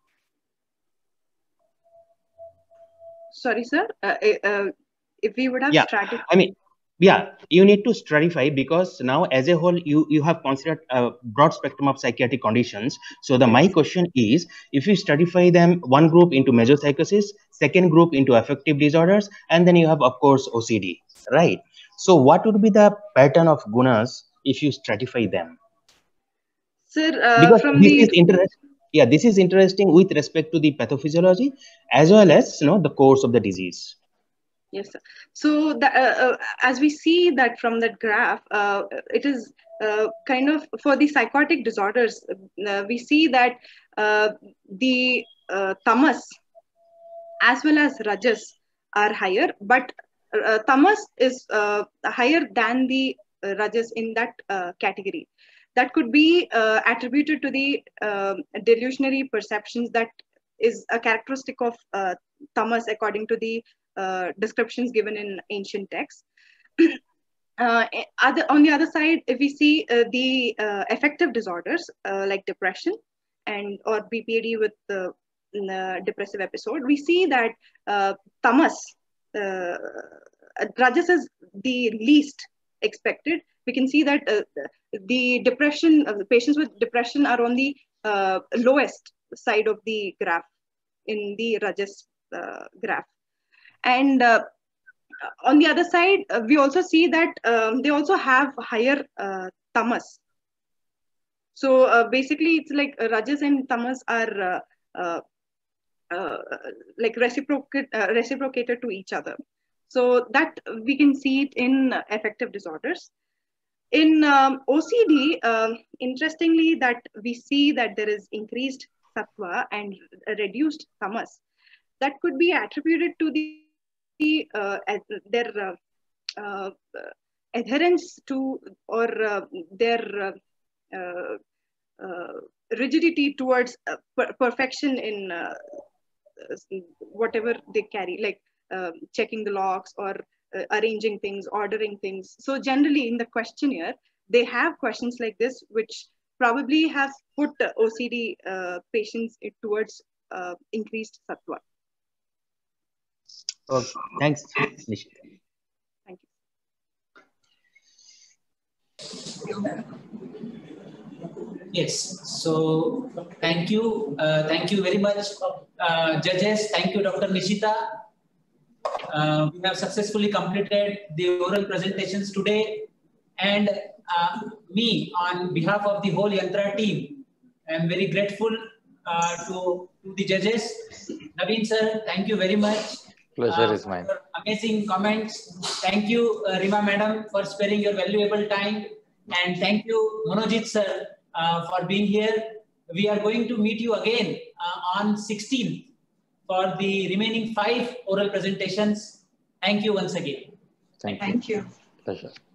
S9: Sorry, sir. If we would have stratified.
S8: I mean, yeah, you need to stratify, because now as a whole, you have considered a broad spectrum of psychiatric conditions. So my question is, if you stratify them, one group into major psychosis, second group into affective disorders, and then you have, of course, OCD, right? So what would be the pattern of gunas if you stratify them?
S9: Sir,
S8: because this is interesting with respect to the pathophysiology as well as the course of the disease.
S9: Yes, sir. So as we see that from that graph, it is kind of for the psychotic disorders, we see that the tamas as well as rajas are higher, but tamas is higher than the rajas in that category. That could be attributed to the delusionary perceptions that is a characteristic of tamas according to the descriptions given in ancient texts. On the other side, if we see the affective disorders like depression and or BPD with the depressive episode, we see that tamas, rajas is the least expected. We can see that the depression, the patients with depression are on the lowest side of the graph in the rajas graph. And on the other side, we also see that they also have higher tamas. So basically, it's like rajas and tamas are like reciprocated to each other. So that we can see it in affective disorders. In OCD, interestingly, that we see that there is increased sattva and reduced tamas. That could be attributed to their adherence to or their rigidity towards perfection in whatever they carry, like checking the locks or arranging things, ordering things. So generally in the questionnaire, they have questions like this, which probably have put OCD patients towards increased sattva.
S8: Okay, thanks, Nishita.
S9: Thank
S1: you. Yes, so thank you very much, judges. Thank you, Dr. Nishita. We have successfully completed the oral presentations today, and me, on behalf of the whole Yantra team, I am very grateful to the judges. Naveen sir, thank you very much.
S5: Pleasure is mine.
S1: Amazing comments. Thank you, Rima madam, for sparing your valuable time, and thank you, Manojit sir, for being here. We are going to meet you again on 16th for the remaining 5 oral presentations. Thank you once again.
S5: Thank you.
S4: Thank you.
S5: Pleasure.